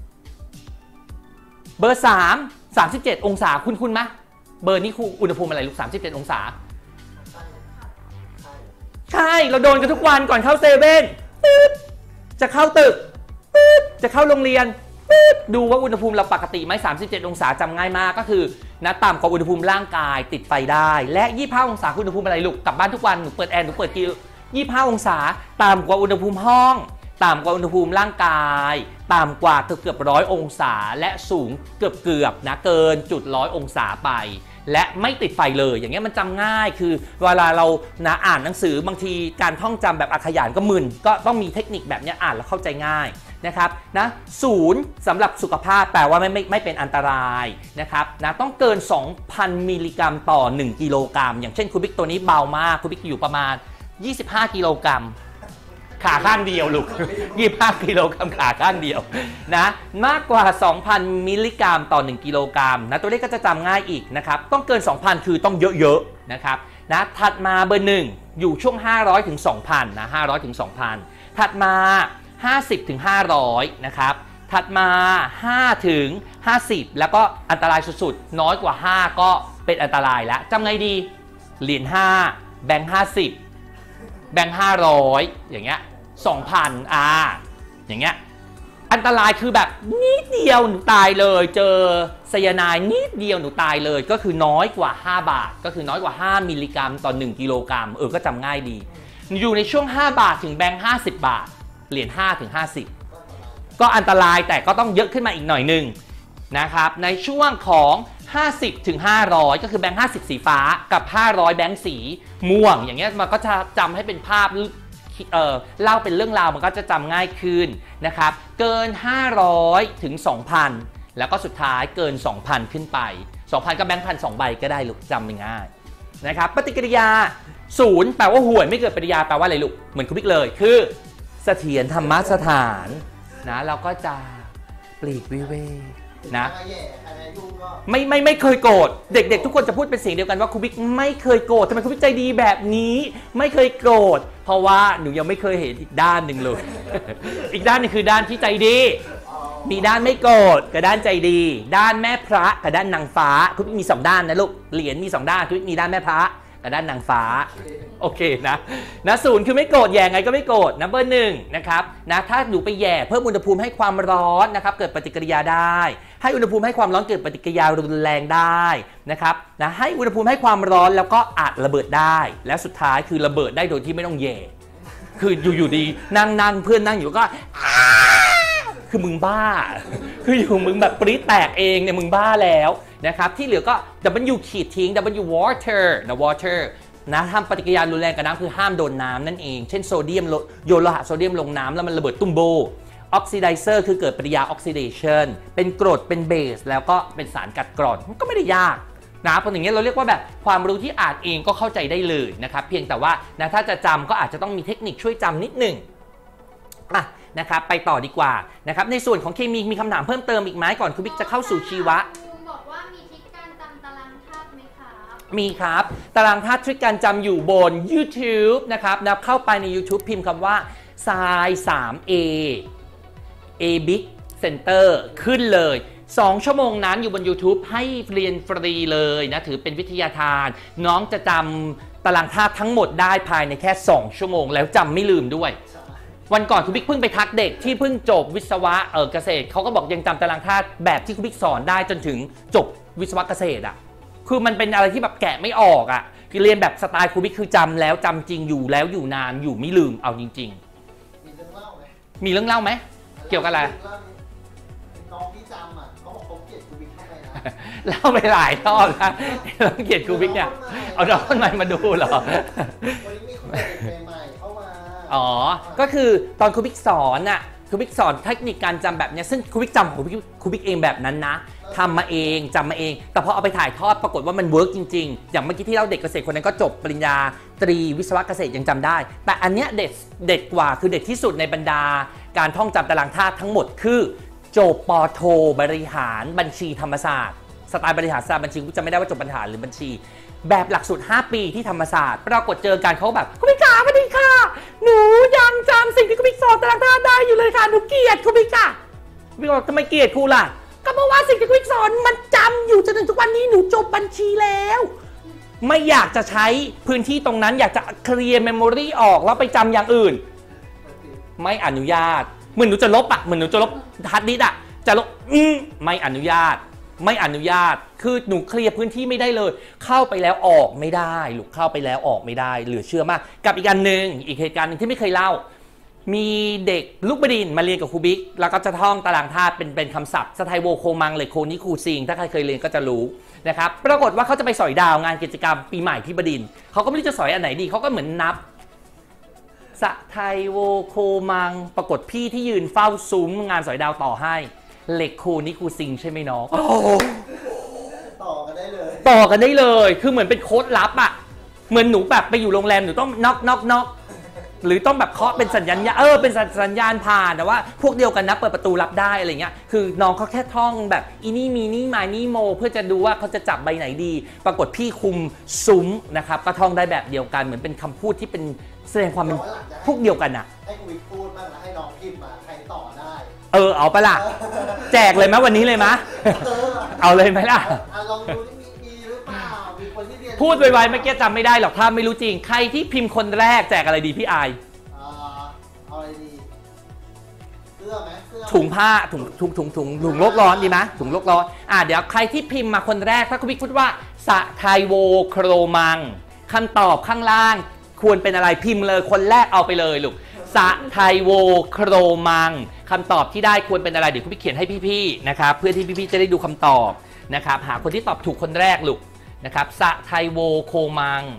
เบอร์สาม สามสิบเจ็ดองศาคุ้นๆไหมเบอร์นี้คืออุณหภูมิอะไรลูกสามสิบเจ็ดองศาใช่เราโดนกันทุกวันก่อนเข้าเซเว่นจะเข้าตึกจะเข้าโรงเรียนดูว่าอุณหภูมิเราปกติไหมสามสิบเจ็ดองศาจำง่ายมากก็คือนะต่ำกว่าอุณหภูมิร่างกายติดไฟได้และยี่สิบห้าองศาอุณหภูมิอะไรลูกกลับบ้านทุกวันหนูเปิดแอร์หนูเปิดกี่ยี่สิบห้าองศาต่ำกว่าอุณหภูมิห้องต่ำกว่าอุณหภูมิร่างกายต่ำกว่าเกือบเกือบร้อยองศาและสูงเกือบเกือบนะเกินจุดร้อยองศาไปและไม่ติดไฟเลยอย่างเงี้ยมันจำง่ายคือเวลาเรานะอ่านหนังสือบางทีการท่องจำแบบอักขยานก็มึนก็ต้องมีเทคนิคแบบนี้อ่านแล้วเข้าใจง่ายนะครับนะศูนย์สำหรับสุขภาพแปลว่าไม่ไม่ไม่เป็นอันตรายนะครับนะต้องเกิน สองพัน มิลลิกรัมต่อหนึ่งกิโลกรัมอย่างเช่นคุณบิ๊กตัวนี้เบามากคุณบิ๊กอยู่ประมาณยี่สิบห้ากิโลกรัมขาข้างเดียวลูกยี่สิบห้ากิโลกรัมขาข้างเดียวนะมากกว่า สองพัน มิลลิกรัมต่อหนึ่งกิโลกรัมนะตัวเลขก็จะจำง่ายอีกนะครับต้องเกิน สองพัน คือต้องเยอะๆนะครับนะถัดมาเบอร์หนึ่งอยู่ช่วงห้าร้อยถึงสองพันนะห้าร้อยถึงสองพันถัดมาห้าสิบถึงห้าร้อยนะครับถัดมาห้าถึงห้าสิบแล้วก็อันตรายสุดๆน้อยกว่าห้าก็เป็นอันตรายแล้วจำไงดีเหรียญห้าแบงค์ห้าสิบแบงค์ห้าร้อยอย่างเงี้ยสองพันอ่าอย่างเงี้ยอันตรายคือแบบนิดเดียวหนูตายเลยเจอไซยาไนด์นิดเดียวหนูตายเลยก็คือน้อยกว่าห้าบาทก็คือน้อยกว่าห้ามิลลิกรัมต่อหนึ่งกิโลกรัมเออก็จำง่ายดีอยู่ในช่วงห้าบาทถึงแบงค์ห้าสิบบาทเหรียญห้าถึงห้าสิบก็อันตรายแต่ก็ต้องเยอะขึ้นมาอีกหน่อยหนึ่งนะครับในช่วงของห้าสิบถึงห้าร้อยก็คือแบงค์ห้าสิบสีฟ้ากับห้าร้อยแบงค์สีม่วงอย่างเงี้ยมันก็จะจำให้เป็นภาพเอ่อเล่าเป็นเรื่องราวมันก็จะจำง่ายขึ้นนะครับเกินห้าร้อยถึง สองพัน แล้วก็สุดท้ายเกิน สองพัน ขึ้นไป สองพัน ก็แบงค์พันสองใบก็ได้ลูกจำง่ายนะครับปฏิกิริยาศูนย์แปลว่าห่วยไม่เกิดปฏิกิริยาแปลว่าอะไรลูกเหมือนคุณบิ๊กเลยคือเสถียรธรรมสถานนะเราก็จะปลีกวิเวกนะไม่ไม่ไม่เคยโกรธเด็กๆทุกคนจะพูดเป็นเสียงเดียวกันว่าครูบิ๊กไม่เคยโกรธทำไมครูบิ๊กใจดีแบบนี้ไม่เคยโกรธเพราะว่าหนูยังไม่เคยเห็นอีกด้านหนึ่งเลย อีกด้านนึงคือด้านที่ใจดีมีด้านไม่โกรธกับด้านใจดีด้านแม่พระกับด้านนางฟ้าครูบิ๊กมีสองด้านนะลูกเหรียญมีสองด้านครูบิ๊กมีด้านแม่พระกับด้านนางฟ้าโอเคนะนะศูนย์คือไม่โกรธแย่ไงก็ไม่โกรธนะเบอร์หนึ่งนะครับนะถ้าหนูไปแย่เพิ่มอุณหภูมิให้ความร้อนนะครับเกิดปฏิกิริยาได้ให้อุณหภูมิให้ความร้อนเกิดปฏิกิริยารุนแรงได้นะครับนะให้อุณหภูมิให้ความร้อนแล้วก็อาจระเบิดได้และสุดท้ายคือระเบิดได้โดยที่ไม่ต้องแย่คืออยู่ๆดีนั่งนั่งเพื่อนนั่งอยู่ก็คือมึงบ้าคืออยู่มึงแบบปรี๊ดแตกเองเนี่ยมึงบ้าแล้วนะครับที่เหลือก็ W ขีดทิ้ง W water นะ water นะทำปฏิกิริยารุนแรงกับน้ำคือห้ามโดนน้ำนั่นเองเช่นโซเดียมโยนโลหะโซเดียมลงน้ำแล้วมันระเบิดตุ้มโบออกซิไดเซอร์คือเกิดปฏิกิริยาออกซิเดชันเป็นกรดเป็นเบสแล้วก็เป็นสารกัดกร่อนมันก็ไม่ได้ยากนะเพราะอย่างเงี้ยเราเรียกว่าแบบความรู้ที่อ่านเองก็เข้าใจได้เลยนะครับเพียงแต่ว่านะถ้าจะจำก็อาจจะต้องมีเทคนิคช่วยจำนิดหนึ่งอ่ะนะครับไปต่อดีกว่านะครับในส่วนของเคมีมีคำถามเพิ่มเติมอีกไหมก่อนคุณบิ๊กจะเข้าสู่ชีวะบอกว่ามีทริคการจำตารางธาตุไหมคะมีครับตารางธาตุทริคการจำอยู่บน YouTube นะครับนะเข้าไปใน YouTube พิมพ์คำว่า ไซน์ ทรี เอ A Big Center ขึ้นเลยสองชั่วโมงนั้นอยู่บน YouTube ให้เรียนฟรีเลยนะถือเป็นวิทยาทานน้องจะจำตารางธาตุทั้งหมดได้ภายในแค่สองชั่วโมงแล้วจำไม่ลืมด้วยวันก่อนคุณบิ๊กเพิ่งไปทักเด็กที่เพิ่งจบวิศวะเออเกษตรเขาก็บอกยังจำตารางธาตุแบบที่คุณบิ๊กสอนได้จนถึงจบวิศวะเกษตรอ่ะคือมันเป็นอะไรที่แบบแกะไม่ออกอ่ะคือเรียนแบบสไตล์คุณบิ๊กคือจำแล้วจำจริงอยู่แล้วอยู่นานอยู่ไม่ลืมเอาจริงๆมีเรื่องเล่าไหมมีเรื่องเล่าไหมเกี่ยวกับอะไรน้องที่จำอ่ะเขาบอกเขาเกลียดครูบิ๊กเข้าไปนะเล่าไปหลายรอบนะเราเกลียดครูบิ๊กเนี่ยเอาน้องคนใหม่มาดูเหรอวันนี้มีคนเด็กใหม่เข้ามาอ๋อก็คือตอนครูบิ๊กสอนน่ะครูบิ๊กสอนเทคนิคการจำแบบนี้ซึ่งครูบิ๊กจำของครูบิ๊กเองแบบนั้นนะทำมาเองจำมาเองแต่พอเอาไปถ่ายทอดปรากฏว่ามันเวิร์กจริงๆอย่างเมื่อกี้ที่เราเด็กเกษตรคนนั้นก็จบปริญญาตรีวิศวะเกษตรยังจำได้แต่อันเนี้ยเด็ดเด็ดกว่าคือเด็ดที่สุดในบรรดาการท่องจำตารางธาตุทั้งหมดคือจบป.โทบริหารบัญชีธรรมศาสตร์สไตล์บริหารศาสตร์บัญชีกูจะไม่ได้ว่าจบบริหารหรือบัญชีแบบหลักสูตรห้าปีที่ธรรมศาสตร์ปรากฏเจอกันเขาแบบคุณพี่ขาสวัสดีค่ะหนูยังจำสิ่งที่คุณพี่สอนตารางธาตุได้อยู่เลยค่ะหนูเกลียดคุณพี่ค่ะพี่บอกทำไมเกลียดครูล่ะก็เพราะว่าสิ่งที่คุณพี่สอนมันจำอยู่จนถึงทุกวันนี้หนูจบบัญชีแล้วไม่อยากจะใช้พื้นที่ตรงนั้นอยากจะเคลียร์เมมโมรีออกแล้วไปจำอย่างอื่นไม่อนุญาตเหมือนหนูจะลบอ่ะเหมือนหนูจะลบฮาร์ดดิสก์อ่ะจะลบอืมไม่อนุญาตไม่อนุญาตคือหนูเคลียร์พื้นที่ไม่ได้เลยเข้าไปแล้วออกไม่ได้หรือเข้าไปแล้วออกไม่ได้เหลือเชื่อมากกับอีกอันหนึ่งอีกเหตุการณ์หนึ่งที่ไม่เคยเล่ามีเด็กลูกบดินมาเรียนกับครูบิ๊กแล้วก็จะท่องตารางธาตุเป็นเป็นคำศัพท์สไทโวโคมังเลยโคนิคูซิงถ้าใครเคยเรียนก็จะรู้นะครับปรากฏว่าเขาจะไปสอยดาวงานกิจกรรมปีใหม่ที่บดินเขาก็ไม่รู้จะสอยอันไหนดีเขาก็เหมือนนับสไทโวโคมังปรากฏพี่ที่ยืนเฝ้าซุ้มงานสอยดาวต่อให้เหล็กโคนิคูซิงใช่ไหมน้องต่อกันได้เลยต่อกันได้เลยคือเหมือนเป็นโค้ดลับอ่ะเหมือนหนูแบบไปอยู่โรงแรมหนูต้องน็อกน็อกน็อกหรือต้องแบบเคาะเป็นสัญญาณเออเป็นสัญญาณผ่านแต่ว่าพวกเดียวกันนะเปิดประตูรับได้อะไรเงี้ยคือน้องเขาแค่ท่องแบบอีนี่มีนี่มานี่โมเพื่อจะดูว่าเขาจะจับใบไหนดีปรากฏพี่คุมซุ้มนะครับก็ท่องได้แบบเดียวกันเหมือนเป็นคำพูดที่เป็นแสดงความเป็นพวกเดียวกันอ่ะให้คุยพูดมากนะให้น้องพิมพ์มาใครต่อได้เออเอาปะล่ะแจกเลยไหมวันนี้เลยไหมเอาเลยไหมล่ะลองดูที่มีหรือเปล่ามีคนที่เรียนพูดไวๆเมื่อกี้จำไม่ได้หรอกถ้าไม่รู้จริงใครที่พิมพ์คนแรกแจกอะไรดีพี่อายเอาอะไรดีเสื้อไหมเสื้อถุงผ้าถุงถุงถุงถุงถุงโลกร้อนดีไหมถุงโลกร้อนอ่ะเดี๋ยวใครที่พิมพ์มาคนแรกถ้าคุณพี่พูดว่าสะไทโวโครมังคำตอบข้างล่างควรเป็นอะไรพิมพ์เลยคนแรกเอาไปเลยลูกสะไทโวโครมังคำตอบที่ได้ควรเป็นอะไรเดี๋ยวคุณพี่เขียนให้พี่ๆนะครับเพื่อที่พี่ๆจะได้ดูคำตอบนะครับหาคนที่ตอบถูกคนแรกลูกนะครับสะไทโวโคมัง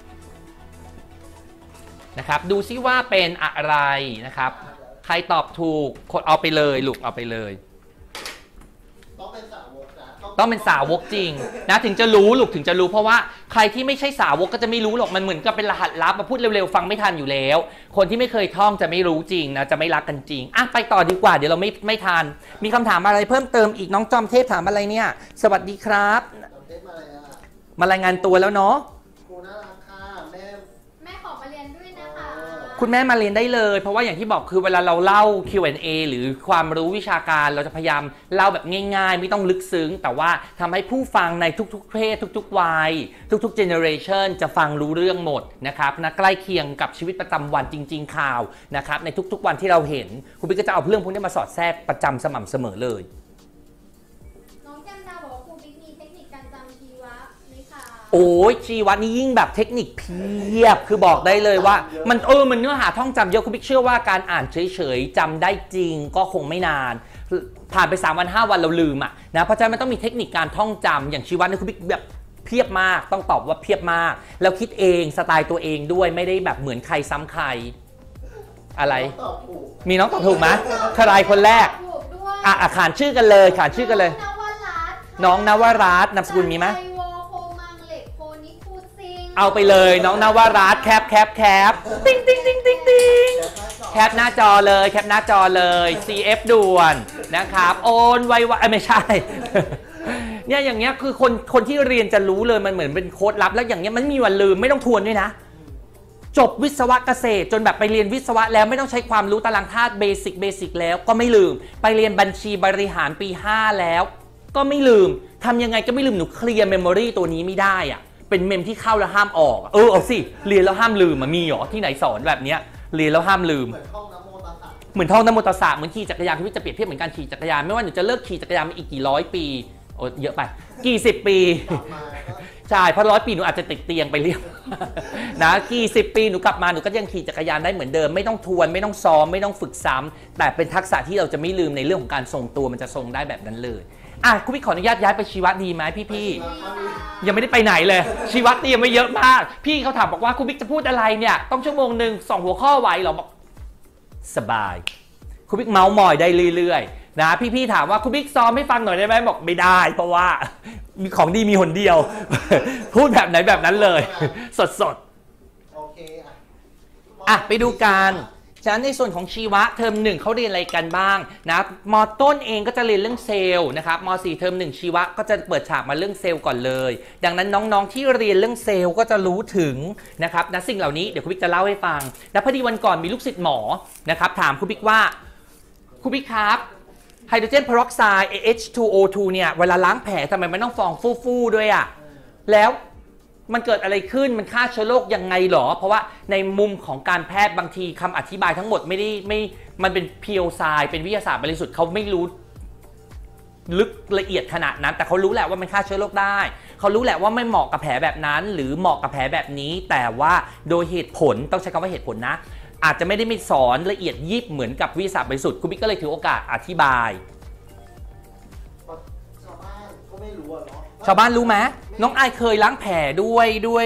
นะครับดูซิว่าเป็นอะไรนะครับใครตอบถูกคนเอาไปเลยลูกเอาไปเลยต้องเป็นสาวกนะต้องเป็นสาวกจริงนะถึงจะรู้ลูกถึงจะรู้เพราะว่าใครที่ไม่ใช่สาวกก็จะไม่รู้หรอกมันเหมือนกับเป็นรหัสลับมาพูดเร็วๆฟังไม่ทันอยู่แล้วคนที่ไม่เคยท่องจะไม่รู้จริงนะจะไม่รักกันจริงอ่ะไปต่อดีกว่าเดี๋ยวเราไม่ไม่ทันมีคำถามอะไรเพิ่มเติมอีกน้องจอมเทพถามอะไรเนี่ยสวัสดีครับมารายงานตัวแล้วเนาะครูน่ารักค่ะแม่แม่ขอมาเรียนด้วยนะคะคุณแม่มาเรียนได้เลยเพราะว่าอย่างที่บอกคือเวลาเราเล่า คิว แอนด์ เอ หรือความรู้วิชาการเราจะพยายามเล่าแบบง่ายๆไม่ต้องลึกซึ้งแต่ว่าทำให้ผู้ฟังในทุกๆเพศทุกๆวัยทุกๆเจเนอเรชันจะฟังรู้เรื่องหมดนะครับนะใกล้เคียงกับชีวิตประจำวันจริงๆข่าวนะครับในทุกๆวันที่เราเห็นคุณพี่ก็จะเอาเรื่องพวกนี้มาสอดแทรกประจำสม่ำเสมอเลยน้องแก้มดาบอกว่าครูบิ๊กมีเทคนิคการจำชีวะไหมคะโอ้ยชีวะนี่ยิ่งแบบเทคนิคเพียบคือบอกได้เลยว่ามันเออมันเนื้อหาท่องจำเยอะคุณบิ๊กเชื่อว่าการอ่านเฉยๆจำได้จริงก็คงไม่นานผ่านไปสามวันห้าวันเราลืมอ่ะนะเพราะฉะนั้นมันต้องมีเทคนิคการท่องจำอย่างชีวะนี่คุณบิ๊กแบบเพียบมากต้องตอบว่าเพียบมากแล้วคิดเองสไตล์ตัวเองด้วยไม่ได้แบบเหมือนใครซ้ำใครอะไรมีน้องตอบถูกไหมใครคนแรกอ่ะขานชื่อกันเลยขานชื่อกันเลยน้องนวรัตน์นามสกุลมีไหมเอาไปเลยน้องนวรัตน์แคปแคปแคปติ๊งติ๊งติ๊งติ๊งติ๊งแคปหน้าจอเลยแคปหน้าจอเลย ซี เอฟ ด่วนนะครับโอนไวไวไม่ใช่เนี่ยอย่างเงี้ยคือคนคนที่เรียนจะรู้เลยมันเหมือนเป็นโค้ดลับแล้วอย่างเงี้ยมันมีวันลืมไม่ต้องทวนด้วยนะจบวิศวะเกษตรจนแบบไปเรียนวิศวะแล้วไม่ต้องใช้ความรู้ตารางธาตุเบสิกเบสิกแล้วก็ไม่ลืมไปเรียนบัญชีบริหารปีห้าแล้วก็ไม่ลืมทำยังไงก็ไม่ลืมหนูเคลียร์เมมโมรีตัวนี้ไม่ได้อะเป็นเมมที่เข้าแล้วห้ามออกเออเอาสิเรียนแล้วห้ามลืมมันมีหรอที่ไหนสอนแบบเนี้ยเรียนแล้วห้ามลืมเหมือนท่องนโมตัสสะเหมือนท่องนโมตัสสะเหมือนขี่จักรยานที่จะเปรียบเทียบเหมือนการขี่จักรยานไม่ว่าหนูจะเลิกขี่จักรยานมาอีกกี่ร้อยปีโอ้เยอะไปกี่สิบปีใช่เพราะร้อยปีหนูอาจจะติดเตียงไปเรียบนะกี่สิบปีหนูกลับมาหนูก็ยังขี่จักรยานได้เหมือนเดิมไม่ต้องทวนไม่ต้องซ้อมไม่ต้องฝึกซ้ำแต่เป็นทักษะที่เราจะไม่ลืมในเรื่องของการทรงตัวมันจะทรงได้แบบนั้นเลยอ่ะคุณพี่ขออนุญาตย้ายไปชีวะดีไหมพี่ๆยังไม่ได้ไปไหนเลยชีวะเตรียมไว้เยอะมากพี่เขาถามบอกว่าคุณบิ๊กจะพูดอะไรเนี่ยต้องชั่วโมงหนึ่งสองหัวข้อไหวหรอบอกสบายคุณบิ๊กเมาส์มอยได้เรื่อยๆนะพี่ๆถามว่าคุณบิ๊กซ้อมให้ฟังหน่อยได้ไหมบอกไม่ได้เพราะว่ามีของดีมีหนเดียวพูดแบบไหนแบบนั้นเลยสดๆโอเคอ่ะไปดูกันฉะนั้นในส่วนของชีวะเทอมหนึ่งเขาเรียนอะไรกันบ้างนะม.ต้นเองก็จะเรียนเรื่องเซลล์นะครับม.สี่เทอมหนึ่งชีวะก็จะเปิดฉากมาเรื่องเซลล์ก่อนเลยดังนั้นน้องๆที่เรียนเรื่องเซลล์ก็จะรู้ถึงนะครับนะสิ่งเหล่านี้เดี๋ยวคุณบิ๊กจะเล่าให้ฟังและพอดีวันก่อนมีลูกศิษย์หมอนะครับถามคุณบิ๊กว่าคุณบิ๊กครับไฮโดรเจนเพอร์ออกไซด์ เอช ทู โอ ทู เนี่ยเวลาล้างแผลทำไมมันต้องฟองฟู่ๆด้วยอ่ะแล้วมันเกิดอะไรขึ้นมันฆ่าเชื้อโรคยังไงหรอเพราะว่าในมุมของการแพทย์บางทีคำอธิบายทั้งหมดไม่ได้ไม่มันเป็นเพียวไซด์เป็นวิทยาศาสตร์บริสุทธิ์เขาไม่รู้ลึกละเอียดขนาดนั้นแต่เขารู้แหละว่ามันฆ่าเชื้อโรคได้เขารู้แหละว่าไม่เหมาะกับแผลแบบนั้นหรือเหมาะกับแผลแบบนี้แต่ว่าโดยเหตุผลต้องใช้คำว่าเหตุผลนะอาจจะไม่ได้มีสอนละเอียดยิบเหมือนกับวิทยาศาสตร์บริสุทธิ์คุณบิ๊กก็เลยถือโอกาสอธิบายชาวบ้านก็ไม่รู้อะเนาะชาวบ้านรู้ไหมน้องอายเคยล้างแผลด้วยด้วย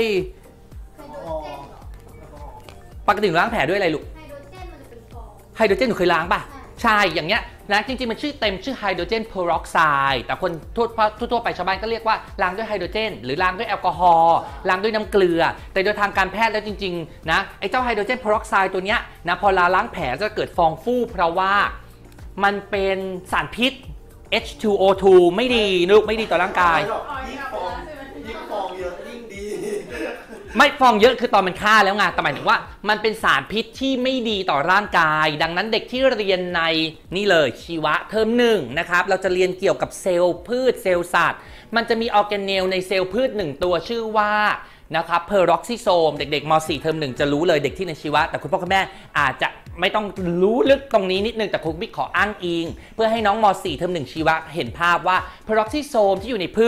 ปกติล้างแผลด้วยอะไรลูกไฮโดรเจนมันจะเป็นฟองไฮโดรเจนหนูเคยล้างป่ะใช่อย่างเงี้ยนะจริงๆมันชื่อเต็มชื่อไฮโดรเจนเพอร์ออกไซด์แต่คนทั่วทั่วไปชาวบ้านก็เรียกว่าล้างด้วยไฮโดรเจนหรือล้างด้วยแอลกอฮอล์ล้างด้วยน้ำเกลือแต่โดยทางการแพทย์แล้วจริงๆนะไอ้เจ้าไฮโดรเจนเพอร์ออกไซด์ตัวเนี้ยนะพอล้างแผลจะเกิดฟองฟูเพราะว่ามันเป็นสารพิษ เอช ทู โอ ทู ไม่ดีลูกไม่ดีต่อร่างกายยิ่งฟองเยอะยิ่งดีไม่ฟองเยอะคือตอนมันฆ่าแล้วไงแต่หมายถึงว่ามันเป็นสารพิษที่ไม่ดีต่อร่างกายดังนั้นเด็กที่เรียนในนี่เลยชีวะเทอมหนึ่งนะครับเราจะเรียนเกี่ยวกับเซลล์พืชเซลล์สัตว์มันจะมีออร์แกเนลในเซลล์พืชหนึ่งตัวชื่อว่านะครับเพอร์ออกซิโซมเด็กๆม.สี่เทอมหนึ่งจะรู้เลยเด็กที่ในชีวะแต่คุณพ่อคุณแม่อาจจะไม่ต้องรู้ลึกตรงนี้นิดนึงแต่คุณบิ๊กขออ้างอิงเพื่อให้น้องม.สี่เทอมหนึ่งชีวะเห็นภาพว่าเพอร์ออกซิโซมที่อยู่ในพืช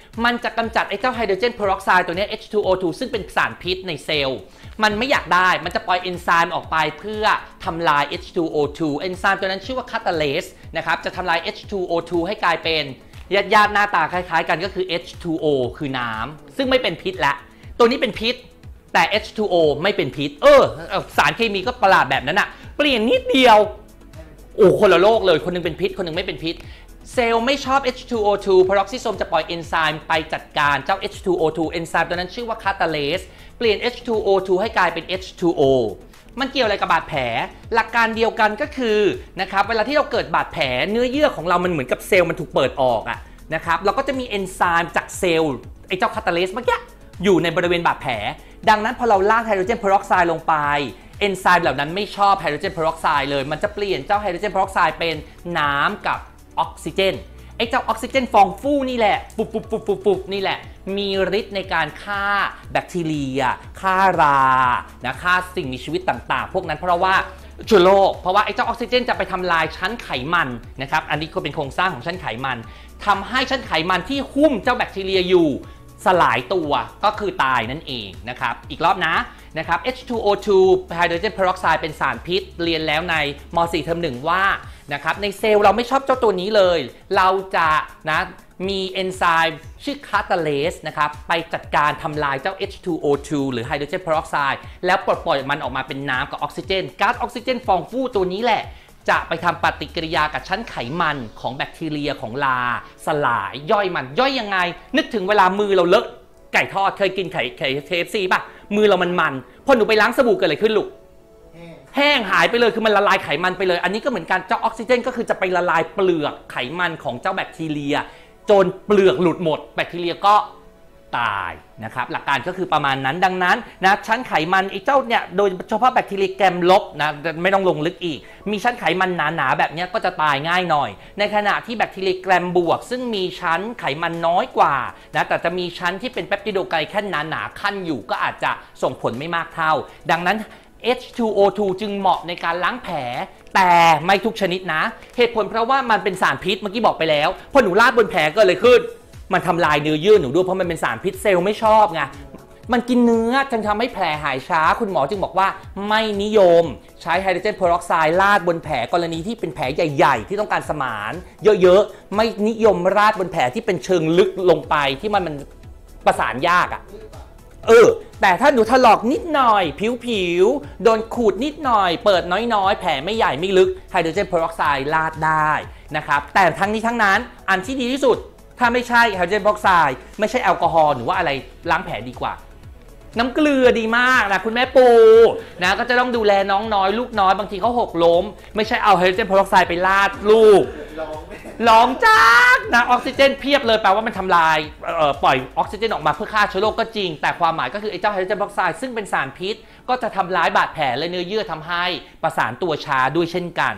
มันจะกำจัดไอ้เจ้าไฮโดรเจนเพอร์ออกไซด์ตัวนี้ เอช ทู โอ ทู ซึ่งเป็นสารพิษในเซลล์มันไม่อยากได้มันจะปล่อยเอนไซม์ออกไปเพื่อทำลาย เอช ทู โอ ทู เอนไซม์ตัวนั้นชื่อว่าคาตาเลสนะครับจะทำลาย เอช ทู โอ ทู ให้กลายเป็นญาติญาติหน้าตาคล้ายๆกันก็คือ เอช ทู โอ คือน้ำซึ่งไม่เป็นพิษละตัวนี้เป็นพิษแต่ เอช ทู โอ ไม่เป็นพิษเออสารเคมีก็ประหลาดแบบนั้นอะเปลี่ยนนิดเดียวโอ้คนละโลกเลยคนนึงเป็นพิษคนนึงไม่เป็นพิษเซลล์ไม่ชอบ เอช ทู โอ ทู เพอร์ออกซิโซมจะปล่อยเอนไซม์ไปจัดการเจ้า เอช ทู โอ ทู เอนไซม์ตัวนั้นชื่อว่าคาตาเลสเปลี่ยน เอช ทู โอ ทู ให้กลายเป็น เอช ทู โอ มันเกี่ยวอะไรกับบาดแผลหลักการเดียวกันก็คือนะครับเวลาที่เราเกิดบาดแผลเนื้อเยื่อของเรามันเหมือนกับเซลล์มันถูกเปิดออกอะนะครับเราก็จะมีเอนไซม์จากเซลล์ไอ้เจ้าคาตาเลสเมื่อกี้อยู่ในบริเวณบาดแผลดังนั้นพอเราลากไฮโดรเจนเพอร์ออกไซด์ลงไปเอนไซม์เหล่านั้นไม่ชอบไฮโดรเจนเพอร์ออกไซด์เลยมันจะเปลี่ยนเจ้าไฮโดรเจนเพอร์ออกไซด์เป็นน้ำกับออกซิเจนไอ้เจ้าออกซิเจนฟองฟูนี่แหละปุบปุบปุบปุบปุบนี่แหละมีฤทธิ์ในการฆ่าแบคทีเรียฆ่ารานะฆ่าสิ่งมีชีวิตต่างๆพวกนั้นเพราะว่าเชื้อโรคเพราะว่าไอ้เจ้าออกซิเจนจะไปทำลายชั้นไขมันนะครับอันนี้ก็เป็นโครงสร้างของชั้นไขมันทำให้ชั้นไขมันที่หุ้มเจ้าแบคทีเรียอยู่สลายตัวก็คือตายนั่นเองนะครับอีกรอบนะนะครับ เอช ทู โอ ทู ไฮโดรเจนเพอร์ออกไซด์เป็นสารพิษเรียนแล้วในม .สี่ เทอมหนึ่งว่านะครับในเซลล์เราไม่ชอบเจ้าตัวนี้เลยเราจะนะมีเอนไซม์ชื่อคาตาเลสนะครับไปจัดการทำลายเจ้า เอช ทู โอ ทู หรือไฮโดรเจนเพอร์ออกไซด์แล้วปลดปล่อยมันออกมาเป็นน้ำกับออกซิเจนก๊าซออกซิเจนฟองฟูตัวนี้แหละจะไปทำปฏิกิริยากับชั้นไขมันของแบคทีเรียของลาสลายย่อยมันย่อยยังไงนึกถึงเวลามือเราเลอะไก่ทอดเคยกินไข่ไข่ เค เอฟ ซี ป่ะมือเรามันมันพอหนูไปล้างสบู่เกิดอะไรขึ้นลูกแห้งหายไปเลยคือมันละลายไขมันไปเลยอันนี้ก็เหมือนกันเจ้าออกซิเจนก็คือจะไปละลายเปลือกไขมันของเจ้าแบคทีเรียจนเปลือกหลุดหมดแบคทีเรียก็ตายนะครับหลักการก็คือประมาณนั้นดังนั้นนะชั้นไขมันไอ้เจ้าเนี่ยโดยเฉพาะแบคทีเรียแกรมลบนะไม่ต้องลงลึกอีกมีชั้นไขมันหนาๆแบบนี้ก็จะตายง่ายหน่อยในขณะที่แบคทีเรียแกรมบวกซึ่งมีชั้นไขมันน้อยกว่านะแต่จะมีชั้นที่เป็นเปปติโดไกลแค่หนาๆขั้นอยู่ก็อาจจะส่งผลไม่มากเท่าดังนั้น เอช ทู โอ ทู จึงเหมาะในการล้างแผลแต่ไม่ทุกชนิดนะเหตุผลเพราะว่ามันเป็นสารพิษเมื่อกี้บอกไปแล้วพอหนูลาดบนแผลก็เลยขึ้นมันทำลายเนื้อเยื่อหนูด้วยเพราะมันเป็นสารพิษเซลล์ไม่ชอบไงมันกินเนื้อจึงทำให้แผลหายช้าคุณหมอจึงบอกว่าไม่นิยมใช้ไฮโดรเจนเพอร์ออกไซด์ราดบนแผลกรณีที่เป็นแผลใหญ่ๆที่ต้องการสมานเยอะๆไม่นิยมราดบนแผลที่เป็นเชิงลึกลงไปที่มันมันประสานยากอ่ะเออแต่ถ้าหนูถลอกนิดหน่อยผิวๆโดนขูดนิดหน่อยเปิดน้อยๆแผลไม่ใหญ่ไม่ลึกไฮโดรเจนเพอร์ออกไซด์ราดได้นะครับแต่ทั้งนี้ทั้งนั้นอันที่ดีที่สุดถ้าไม่ใช่ไฮโดรเจนเพอร์ออกไซด์ไม่ใช่แอลกอฮอล์หรือว่าอะไรล้างแผลดีกว่าน้ำเกลือดีมากนะคุณแม่ปูนะก็จะต้องดูแลน้องน้อยลูกน้อยบางทีเขาหกล้มไม่ใช่เอาไฮโดรเจนเพอร์ออกไซด์ไปราดลูกร้องจ้ากนะออกซิเจนเพียบเลยแปลว่ามันทำลายปล่อยออกซิเจนออกมาเพื่อฆ่าเชื้อโรคก็จริงแต่ความหมายก็คือไอ้เจ้าไฮโดรเจนเพอร์ออกไซด์ซึ่งเป็นสารพิษก็จะทำร้ายบาดแผลและเนื้อเยื่อทำให้ประสานตัวช้าด้วยเช่นกัน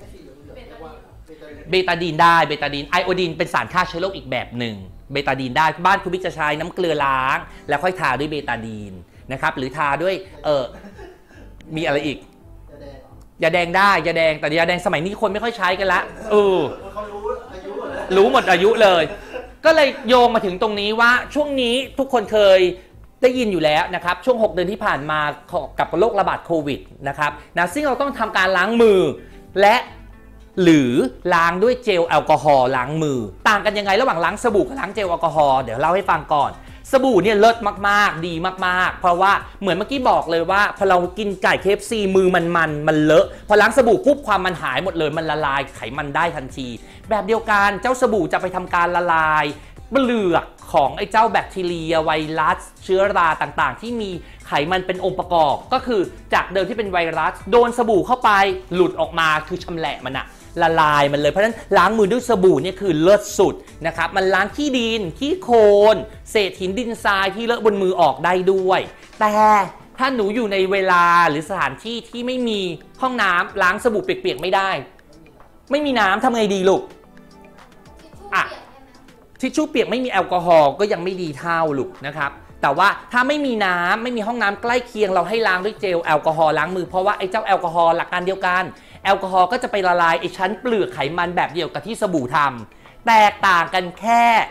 เบตาดีนได้เบตาดีนไอโอดีนเป็นสารฆ่าเชื้อโรคอีกแบบหนึ่งเบตาดีนได้บ้านคุณบิ๊กจะใช้น้ำเกลือล้างแล้วค่อยทาด้วยเบตาดีนนะครับหรือทาด้วยเออมีอะไรอีกยาแดงได้ยาแดงแต่ยาแดงสมัยนี้คนไม่ค่อยใช้กันละเออเขารู้อายุหมดแล้วรู้หมดอายุเลยก็เลยโยงมาถึงตรงนี้ว่าช่วงนี้ทุกคนเคยได้ยินอยู่แล้วนะครับช่วงหกเดือนที่ผ่านมากับโรคระบาดโควิดนะครับนะซึ่งเราต้องทำการล้างมือและหรือล้างด้วยเจลแอลกอฮอล์ล้างมือต่างกันยังไงระหว่างล้างสบู่กับล้างเจลแอลกอฮอล์เดี๋ยวเล่าให้ฟังก่อนสบู่เนี่ยเลิศมากๆดีมากๆเพราะว่าเหมือนเมื่อกี้บอกเลยว่าพอเรากินไก่ เค เอฟ ซี มือมันมันมันเลอะพอล้างสบู่ปุ๊บความมันหายหมดเลยมันละลายไขมันได้ทันทีแบบเดียวกันเจ้าสบู่จะไปทำการละลายเปลือกของไอ้เจ้าแบคทีเรียไวรัสเชื้อราต่างๆที่มีไขมันเป็นองค์ประกอบก็คือจากเดิมที่เป็นไวรัสโดนสบู่เข้าไปหลุดออกมาคือชำแหละมันอะละลายมันเลยเพราะฉะนั้นล้างมือด้วยสบู่เนี่ยคือเลิศสุดนะครับมันล้างขี้ดินขี้โคลนเศษหินดินทรายที่เลอะบนมือออกได้ด้วยแต่ถ้าหนูอยู่ในเวลาหรือสถานที่ที่ไม่มีห้องน้ำล้างสบู่เปียกๆไม่ได้ไม่มีน้ำทำไงดีลูกอ่ะทิชชู่เปียกไม่มีแอลกอฮอล์ก็ยังไม่ดีเท่าลูกนะครับแต่ว่าถ้าไม่มีน้ำไม่มีห้องน้ำใกล้เคียงเราให้ล้างด้วยเจลแอลกอฮอล์ล้างมือเพราะว่าไอ้เจ้าแอลกอฮอล์หลักการเดียวกันแอลกอฮอล์ก็จะไปละลายไอ้ชั้นเปลือกไขมันแบบเดียวกับที่สบู่ทำแตกต่างกันแค่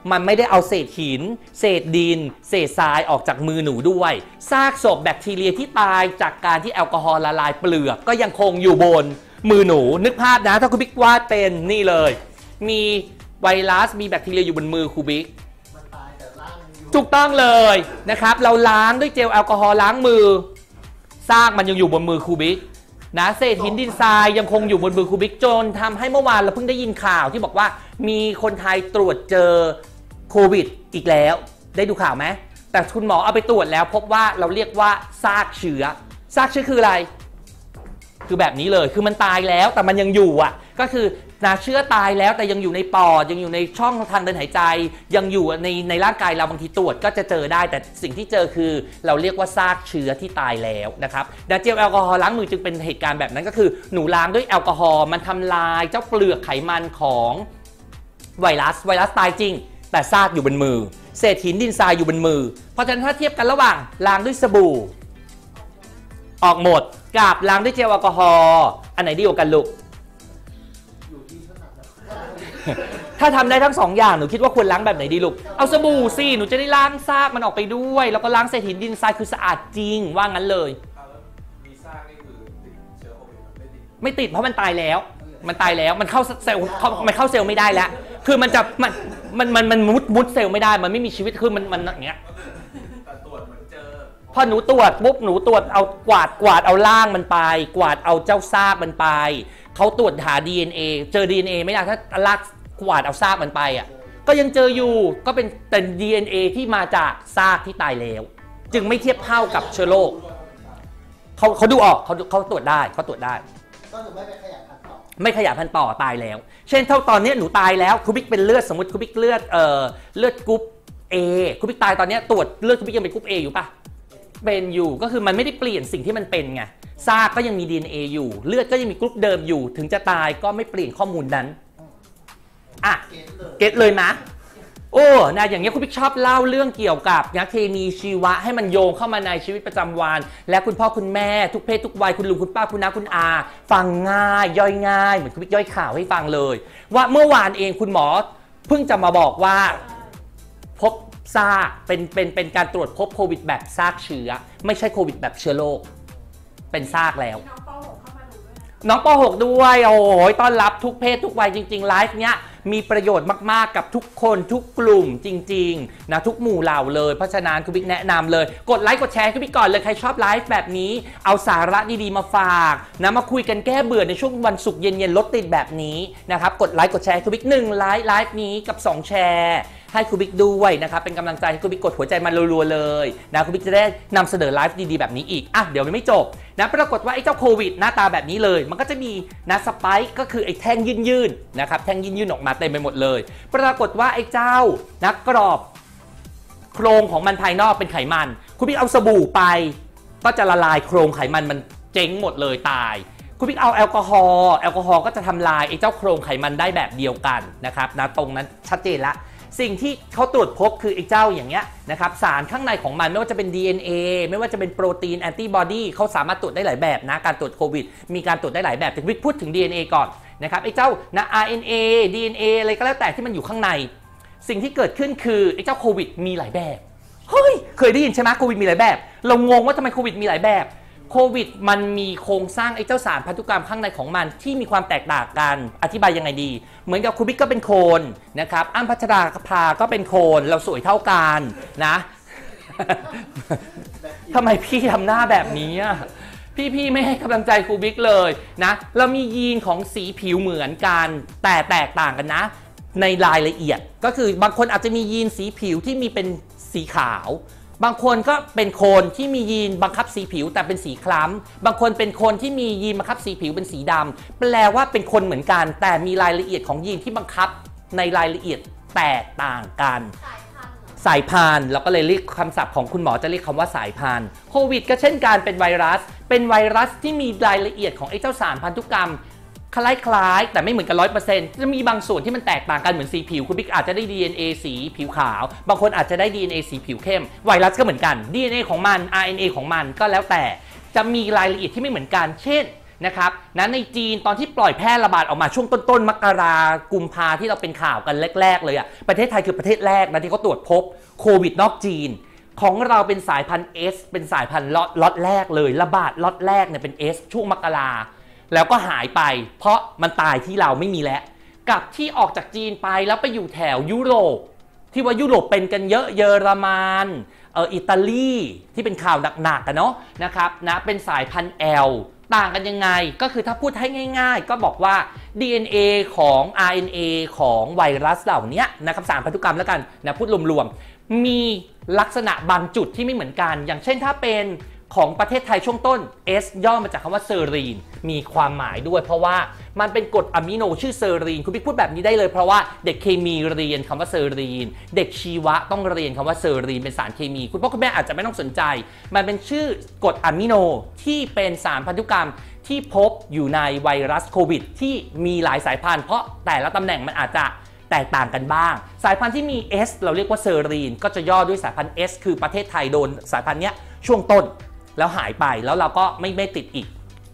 มันไม่ได้เอาเศษหินเศษดินเศษทรายออกจากมือหนูด้วยซากศพแบคทีเรียที่ตายจากการที่แอลกอฮอล์ละลายเปลือกก็ยังคงอยู่บนมือหนูนึกภาพนะถ้าคุณบิ๊กวาดเป็นนี่เลยมีไวรัสมีแบคทีเรียอยู่บนมือครูบิ๊กมันตายแต่ร่างมันอยู่ถูกต้องเลยนะครับเราล้างด้วยเจลแอลกอฮอล์ล้างมือซากมันยังอยู่บนมือครูบิ๊กนะเศษหินดินทรายยังคงอยู่บนมือครูบิ๊กจนทำให้เมื่อวานเราเพิ่งได้ยินข่าวที่บอกว่ามีคนไทยตรวจเจอโควิดอีกแล้วได้ดูข่าวไหมแต่คุณหมอเอาไปตรวจแล้วพบว่าเราเรียกว่าซากเชื้อซากเชื้อคืออะไรคือแบบนี้เลยคือมันตายแล้วแต่มันยังอยู่อ่ะก็คือนะเชื้อตายแล้วแต่ยังอยู่ในปอดยังอยู่ในช่องทางเดินหายใจยังอยู่ในในร่างกายเราบางทีตรวจก็จะเจอได้แต่สิ่งที่เจอคือเราเรียกว่าซากเชื้อที่ตายแล้วนะครับดังเจลแอลกอฮอล์ล้างมือจึงเป็นเหตุการณ์แบบนั้นก็คือหนูล้างด้วยแอลกอฮอล์มันทำลายเจ้าเปลือกไขมันของไวรัสไวรัสตายจริงแต่ซากอยู่บนมือเศษหินดินทรายอยู่บนมือเพราะฉะนั้นถ้าเทียบกันระหว่างล้างด้วยสบู่ออกหมดกับล้างด้วยเจลแอลกอฮอล์อันไหนดีกว่ากันลูกอยู่ที่ขนาดแบบถ้าทำได้ทั้งสองอย่างหนูคิดว่าควรล้างแบบไหนดีลูกเอาสบู่สิหนูจะได้ล้างซากมันออกไปด้วยแล้วก็ล้างเศษหินดินทรายคือสะอาดจริงว่างั้นเลยมีซากนี่คือติดเชื้อโควิดไม่ติดไม่ติดเพราะมันตายแล้วมันตายแล้วมันเข้าเซลล์มันเข้าเซลล์ไม่ได้แล้วคือมันจะมันมันมันมันมุดมุดเซลล์ไม่ได้มันไม่มีชีวิตคือมันมันอย่างเงี้ยแต่ตรวจมันเจอพอหนูตรวจปุ๊บหนูตรวจเอากวาดกวาดเอาล่างมันไปกวาดเอาเจ้าซากมันไปเขาตรวจหา ดี เอ็น เอ เจอ ดี เอ็น เอ ไม่ได้ถ้าลากกวาดเอาซากมันไปอ่ะก็ยังเจออยู่ก็เป็นแต่ ดี เอ็น เอ ที่มาจากซากที่ตายแล้วจึงไม่เทียบเท่ากับเชื้อโรคเขาเขาดูออกเขาเขาตรวจได้เขาตรวจได้ก็คือไม่ไปขยายพันธุ์ต่อไม่ขยายพันธุ์ต่อตายแล้วเช่นเท่าตอนนี้หนูตายแล้วคุณบิ๊กเป็นเลือดสมมติคุณบิ๊กเลือดเอ่อเลือดกรุ๊ป A คุณบิ๊กตายตอนนี้ตรวจเลือดคุณบิ๊กยังเป็นกรุ๊ป A อยู่ปะเป็นอยู่ก็คือมันไม่ได้เปลี่ยนสิ่งที่มันเป็นไงซากก็ยังมี ดี เอ็น เอ อยู่เลือดก็ยังมีกรุ๊ปเดิมอยู่ถึงจะตายก็ไม่เปลี่ยนข้อมูลนั้นอ่ะเก็ตเลยมะโอ้นะอย่างเงี้ยคุณบิ๊กชอบเล่าเรื่องเกี่ยวกับนะเคมีชีวะให้มันโยงเข้ามาในชีวิตประจำวันและคุณพ่อคุณแม่ทุกเพศทุกวัยคุณลุงคุณป้าคุณน้าคุณอาฟังง่ายย่อยง่ายเหมือนคุณบิ๊กย่อยข่าวให้ฟังเลยว่าเมื่อวานเองคุณหมอเพิ่งจะมาบอกว่าพบซากเป็นเป็นเป็นการตรวจพบโควิดแบบซากเชื้อไม่ใช่โควิดแบบเชื้อโรคเป็นซากแล้วน้องป หกด้วยโอ้ยต้อนรับทุกเพศทุกวัยจริงๆไลฟ์เนี้ยมีประโยชน์มากๆกับทุกคนทุกกลุ่มจริงๆนะทุกหมู่เหล่าเลยเพราะฉะนั้นคุณบิ๊กแนะนำเลยกดไลค์กดแชร์คุณบิ๊กก่อนเลยใครชอบไลฟ์แบบนี้เอาสาระดีๆมาฝากนะมาคุยกันแก้เบื่อในช่วงวันศุกร์เย็นๆรถติดแบบนี้นะครับกดไลค์กดแชร์คุณบิ๊กหนึ่งไลฟ์ไลฟ์นี้กับสองแชร์ให้คุณบิ๊กด้วยนะครับเป็นกำลังใจให้คุณบิ๊กกดหัวใจมารัวๆเลยนะคุณบิ๊กจะได้นำเสนอไลฟ์ดีๆแบบนี้อีกอ่ะเดี๋ยวมันไม่จบนะปรากฏว่าไอ้เจ้าโควิดหน้าตาแบบนี้เลยมันก็จะมีนะสไปค์ก็คือไอ้แท่งยื่นๆนะครับแท่งยื่นๆออกมาเต็มไปหมดเลยปรากฏว่าไอ้เจ้านะกรอบโครงของมันภายนอกเป็นไขมันคุณบิ๊กเอาสบู่ไปก็จะละลายโครงไขมันมันเจ๊งหมดเลยตายคุณบิ๊กเอาแอลกอฮอล์แอลกอฮอล์ก็จะทำลายไอ้เจ้าโครงไขมันได้แบบเดียวกันนะครับนะตรงนั้นชัดเจนละสิ่งที่เขาตรวจพบคือไอ้เจ้าอย่างเงี้ยนะครับสารข้างในของมันไม่ว่าจะเป็น ดี เอ็น เอ ไม่ว่าจะเป็นโปรตีนแอนติบอดีเขาสามารถตรวจได้หลายแบบนะการตรวจโควิดมีการตรวจได้หลายแบบแต่วิทย์พูดถึง ดี เอ็น เอ ก่อนนะครับไอ้เจ้านะ อาร์ เอ็น เอ ดี เอ็น เอ อะไรก็แล้วแต่ที่มันอยู่ข้างในสิ่งที่เกิดขึ้นคือไอ้เจ้าโควิดมีหลายแบบเฮ้ยเคยได้ยินใช่ไหมโควิดมีหลายแบบเรางงว่าทำไมโควิดมีหลายแบบโควิดมันมีโครงสร้างไอ้เจ้าสารพันธุกรรมข้างในของมันที่มีความแตกต่างกันอธิบายยังไงดีเหมือนกับคุณบิ๊กก็เป็นโคนนะครับอ้ำพัชราภาก็เป็นโคนเราสวยเท่ากันนะ ทำไมพี่ทำหน้าแบบนี้พี่พี่ไม่ให้กำลังใจครูบิ๊กเลยนะเรามียีนของสีผิวเหมือนกันแต่แตกต่างกันนะในรายละเอียดก็คือบางคนอาจจะมียีนสีผิวที่มีเป็นสีขาวบางคนก็เป็นคนที่มียีนบังคับสีผิวแต่เป็นสีคล้ำบางคนเป็นคนที่มียีนบังคับสีผิวเป็นสีดำแปลว่าเป็นคนเหมือนกันแต่มีรายละเอียดของยีนที่บังคับในรายละเอียดแตกต่างกันสายพันธุ์เราก็เลยเรียกคำศัพท์ของคุณหมอจะเรียกคำว่าสายพันธุ์โควิดก็เช่นกันเป็นไวรัสเป็นไวรัสที่มีรายละเอียดของไอ้เจ้าสารพันธุกรรมคล้ายๆแต่ไม่เหมือนกัน ร้อยเปอร์เซ็นต์ จะมีบางส่วนที่มันแตกต่างกันเหมือนสีผิวคุณบิ๊กอาจจะได้ ดี เอ็น เอ สีผิวขาวบางคนอาจจะได้ ดี เอ็น เอ สีผิวเข้มไวรัสก็เหมือนกัน ดี เอ็น เอ ของมัน อาร์ เอ็น เอ ของมันก็แล้วแต่จะมีรายละเอียดที่ไม่เหมือนกันเช่นนะครับนั้นในจีนตอนที่ปล่อยแพร่ระบาดออกมาช่วงต้นๆมกรากุมภาที่เราเป็นข่าวกันแรกๆเลยอะประเทศไทยคือประเทศแรกนะที่เขาตรวจพบโควิดนอกจีนของเราเป็นสายพันธุ์ S เป็นสายพันธุ์ล็อตแรกเลยระบาดล็อตแรกเนี่ยเป็น S ช่วงมกราแล้วก็หายไปเพราะมันตายที่เราไม่มีแล้วกับที่ออกจากจีนไปแล้วไปอยู่แถวยุโรปที่ว่ายุโรปเป็นกันเยอะเยอรมันเอออิตาลีที่เป็นข่าวหนักๆกันเนาะนะครับนะเป็นสายพันธุ์ L ต่างกันยังไงก็คือถ้าพูดให้ง่ายๆก็บอกว่า ดี เอ็น เอ ของ อาร์ เอ็น เอ ของไวรัสเหล่านี้นะครับสารพันธุกรรมแล้วกันนะพูดรวมๆมีลักษณะบางจุดที่ไม่เหมือนกันอย่างเช่นถ้าเป็นของประเทศไทยช่วงต้น S ย่อมาจากคำว่าเซอรีนมีความหมายด้วยเพราะว่ามันเป็นกรดอะมิโนชื่อเซอรีนคุณพี่พูดแบบนี้ได้เลยเพราะว่าเด็กเคมีเรียนคำว่าเซอรีนเด็กชีวะต้องเรียนคำว่าเซอรีนเป็นสารเคมีคุณพ่อคุณแม่อาจจะไม่ต้องสนใจมันเป็นชื่อกรดอะมิโนที่เป็นสารพันธุกรรมที่พบอยู่ในไวรัสโควิดที่มีหลายสายพันธุ์เพราะแต่ละตำแหน่งมันอาจจะแตกต่างกันบ้างสายพันธุ์ที่มี S เราเรียกว่าเซอรีนก็จะย่อด้วยสายพันธุ์ S คือประเทศไทยโดนสายพันธุ์นี้ช่วงต้นแล้วหายไปแล้วเราก็ไม่ไม่ติดอีก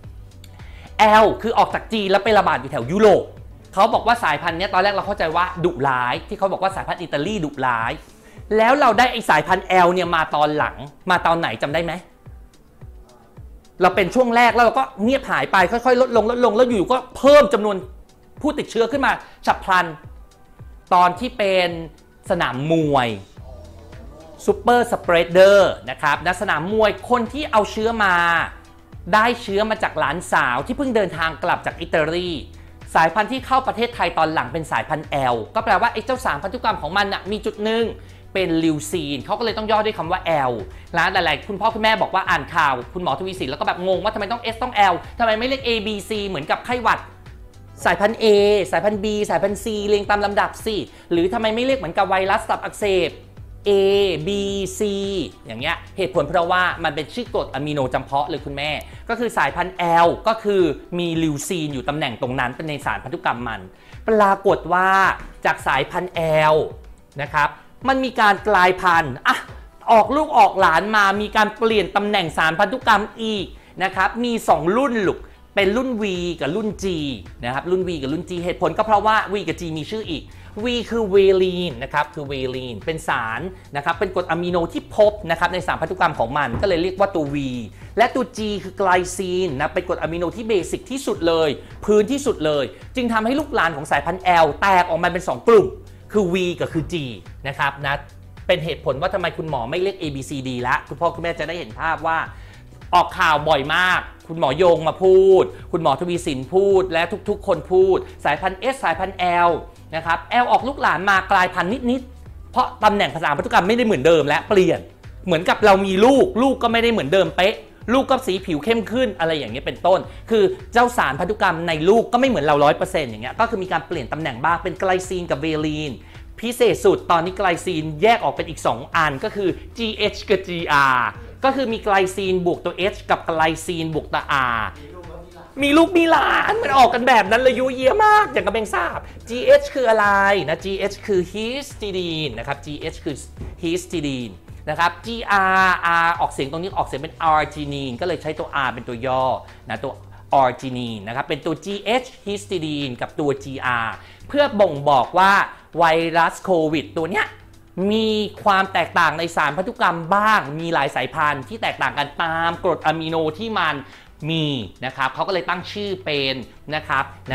L คือออกจากจีนแล้วไประบาดอยู่แถวยุโรปเขาบอกว่าสายพันธุ์นี้ตอนแรกเราเข้าใจว่าดุร้ายที่เขาบอกว่าสายพันธุ์อิตาลีดุร้ายแล้วเราได้ไอสายพันธุ์ L เนี่ยมาตอนหลังมาตอนไหนจำได้ไหมเราเป็นช่วงแรกแล้วเราก็เงียบหายไปค่อยๆลดลงลดลงแล้วอยู่ก็เพิ่มจำนวนผู้ติดเชื้อขึ้นมาฉับพลันตอนที่เป็นสนามมวยซูเปอร์สเปรดเดอร์นะครับณสนามมวยคนที่เอาเชื้อมาได้เชื้อมาจากหลานสาวที่เพิ่งเดินทางกลับจากอิตาลีสายพันธุ์ที่เข้าประเทศไทยตอนหลังเป็นสายพันธุ์ L ก็แปลว่าไอ้เจ้าสารพันธุกรรมของมันนะมีจุดหนึ่งเป็นลิวซีนเขาก็เลยต้องย่อด้วยคำว่า L แล้วหลายๆคุณพ่อคุณแม่บอกว่าอ่านข่าวคุณหมอทวีสินแล้วก็แบบงงว่าทำไมต้อง S ต้อง L ทำไมไม่เรียก A B C เหมือนกับไข้หวัดสายพันธุ์ A สายพันธุ์ B สายพันธุ์ C เรียงตามลำดับสิหรือทำไมไม่เรียกเหมือนกับไวรัสตับอักเสบA B C อย่างเงี้ยเหตุผลเพราะว่ามันเป็นชื่อกรดอะมิโนจำเพาะเลยคุณแม่ก็คือสายพันธุ์ L ก็คือมีลิวซีนอยู่ตำแหน่งตรงนั้นเป็นในสารพันธุกรรมมันปรากฏว่าจากสายพันธุ์ L นะครับมันมีการกลายพันธุ์อ่ะออกลูกออกหลานมามีการเปลี่ยนตำแหน่งสารพันธุกรรมอีกนะครับมีสองรุ่นลูกเป็นรุ่น V กับรุ่น G นะครับรุ่น V กับรุ่น G เหตุผลก็เพราะว่า V กับ G มีชื่ออีกV คือเวลีนนะครับคือเวลีนเป็นสารนะครับเป็นกรดอะมิโนที่พบนะครับในสารพันธุกรรมของมันก็เลยเรียกว่าตัว V และตัว G คือไกลซีนนะเป็นกรดอะมิโนที่เบสิกที่สุดเลยพื้นที่สุดเลยจึงทำให้ลูกหลานของสายพันธุ์ L แตกออกมาเป็นสองกลุ่มคือ V กับคือ G นะครับนะเป็นเหตุผลว่าทำไมคุณหมอไม่เรียก A B C D ละคุณพ่อคุณแม่จะได้เห็นภาพว่าออกข่าวบ่อยมากคุณหมอโยงมาพูดคุณหมอทวีสินพูดและทุกๆคนพูดสายพันธุ์ S สายพันธุ์ Lนะครับ L ออกลูกหลานมากลายพันธุ์นิดๆเพราะตำแหน่งภาษาพันธุกรรมไม่ได้เหมือนเดิมและเปลี่ยนเหมือนกับเรามีลูกลูกก็ไม่ได้เหมือนเดิมเป๊ะลูกก็สีผิวเข้มขึ้นอะไรอย่างเงี้ยเป็นต้นคือเจ้าสารพันธุกรรมในลูกก็ไม่เหมือนเรา ร้อยเปอร์เซ็นต์ อย่างเงี้ยก็คือมีการเปลี่ยนตำแหน่งบ้างเป็นไกลซีนกับเวลีนพิเศษสุดตอนนี้ไกลซีนแยกออกเป็นอีกสองอันก็คือ G H กับ G R ก็คือมีไกลซีนบวกตัว H กับไกลซีนบวกตัว Rมีลูกมีหลานมันออกกันแบบนั้นเลยยุ่ยเยี่ยมากอย่างกระเบงทราบ G H คืออะไรนะ G H คือ histidine นะครับ G H คือ histidine นะครับ G R R ออกเสียงตรงนี้ออกเสียงเป็น arginine ก็เลยใช้ตัว R เป็นตัวย่อนะตัว arginine นะครับเป็นตัว G H histidine กับตัว G R เพื่อบ่งบอกว่าไวรัสโควิดตัวเนี้ยมีความแตกต่างในสารพันธุกรรมบ้างมีหลายสายพันธุ์ที่แตกต่างกันตามกรดอะมิโนที่มันมีนะครับเขาก็เลยตั้งชื่อเป็นนะครับนะ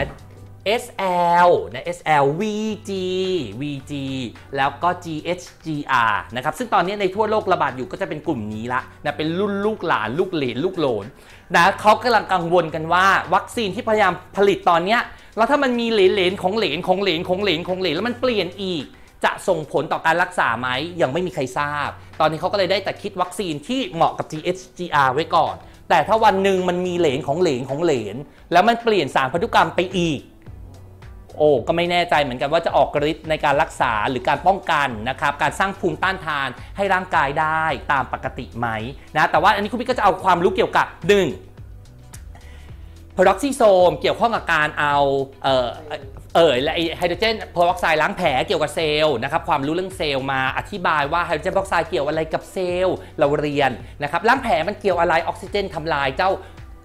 S L นะ S L V G V G แล้วก็ G H G R นะครับซึ่งตอนนี้ในทั่วโลกระบาดอยู่ก็จะเป็นกลุ่มนี้ละนะเป็นรุ่นลูกหลานลูกเหลนลูกโหลนนะเขากำลังกังวลกันว่าวัคซีนที่พยายามผลิตตอนนี้แล้วถ้ามันมีเหลนเหลนของเหลนของเหลนของเหลนของเหลนแล้วมันเปลี่ยนอีกจะส่งผลต่อการรักษาไหมยังไม่มีใครทราบตอนนี้เขาก็เลยได้แต่คิดวัคซีนที่เหมาะกับ G H G R ไว้ก่อนแต่ถ้าวันหนึ่งมันมีเหลนของเหลนของเหลนแล้วมันเปลี่ยนสารพันธุกรรมไปอีกโอ้ก็ไม่แน่ใจเหมือนกันว่าจะออกฤทธิ์ในการรักษาหรือการป้องกันนะครับการสร้างภูมิต้านทานให้ร่างกายได้ตามปกติไหมนะแต่ว่าอันนี้คุณพี่ก็จะเอาความรู้เกี่ยวกับหนึ่งเพอร์อกซิโซมเกี่ยวข้องกับการเอาเอ่อเอ่อและไฮโดรเจนเพอร์ออกไซด์ล้างแผลเกี่ยวกับเซลล์นะครับความรู้เรื่องเซลล์มาอธิบายว่าไฮโดรเจนเพอร์ออกไซด์เกี่ยวอะไรกับเซลล์เราเรียนนะครับล้างแผลมันเกี่ยวอะไรออกซิเจนทำลายเจ้า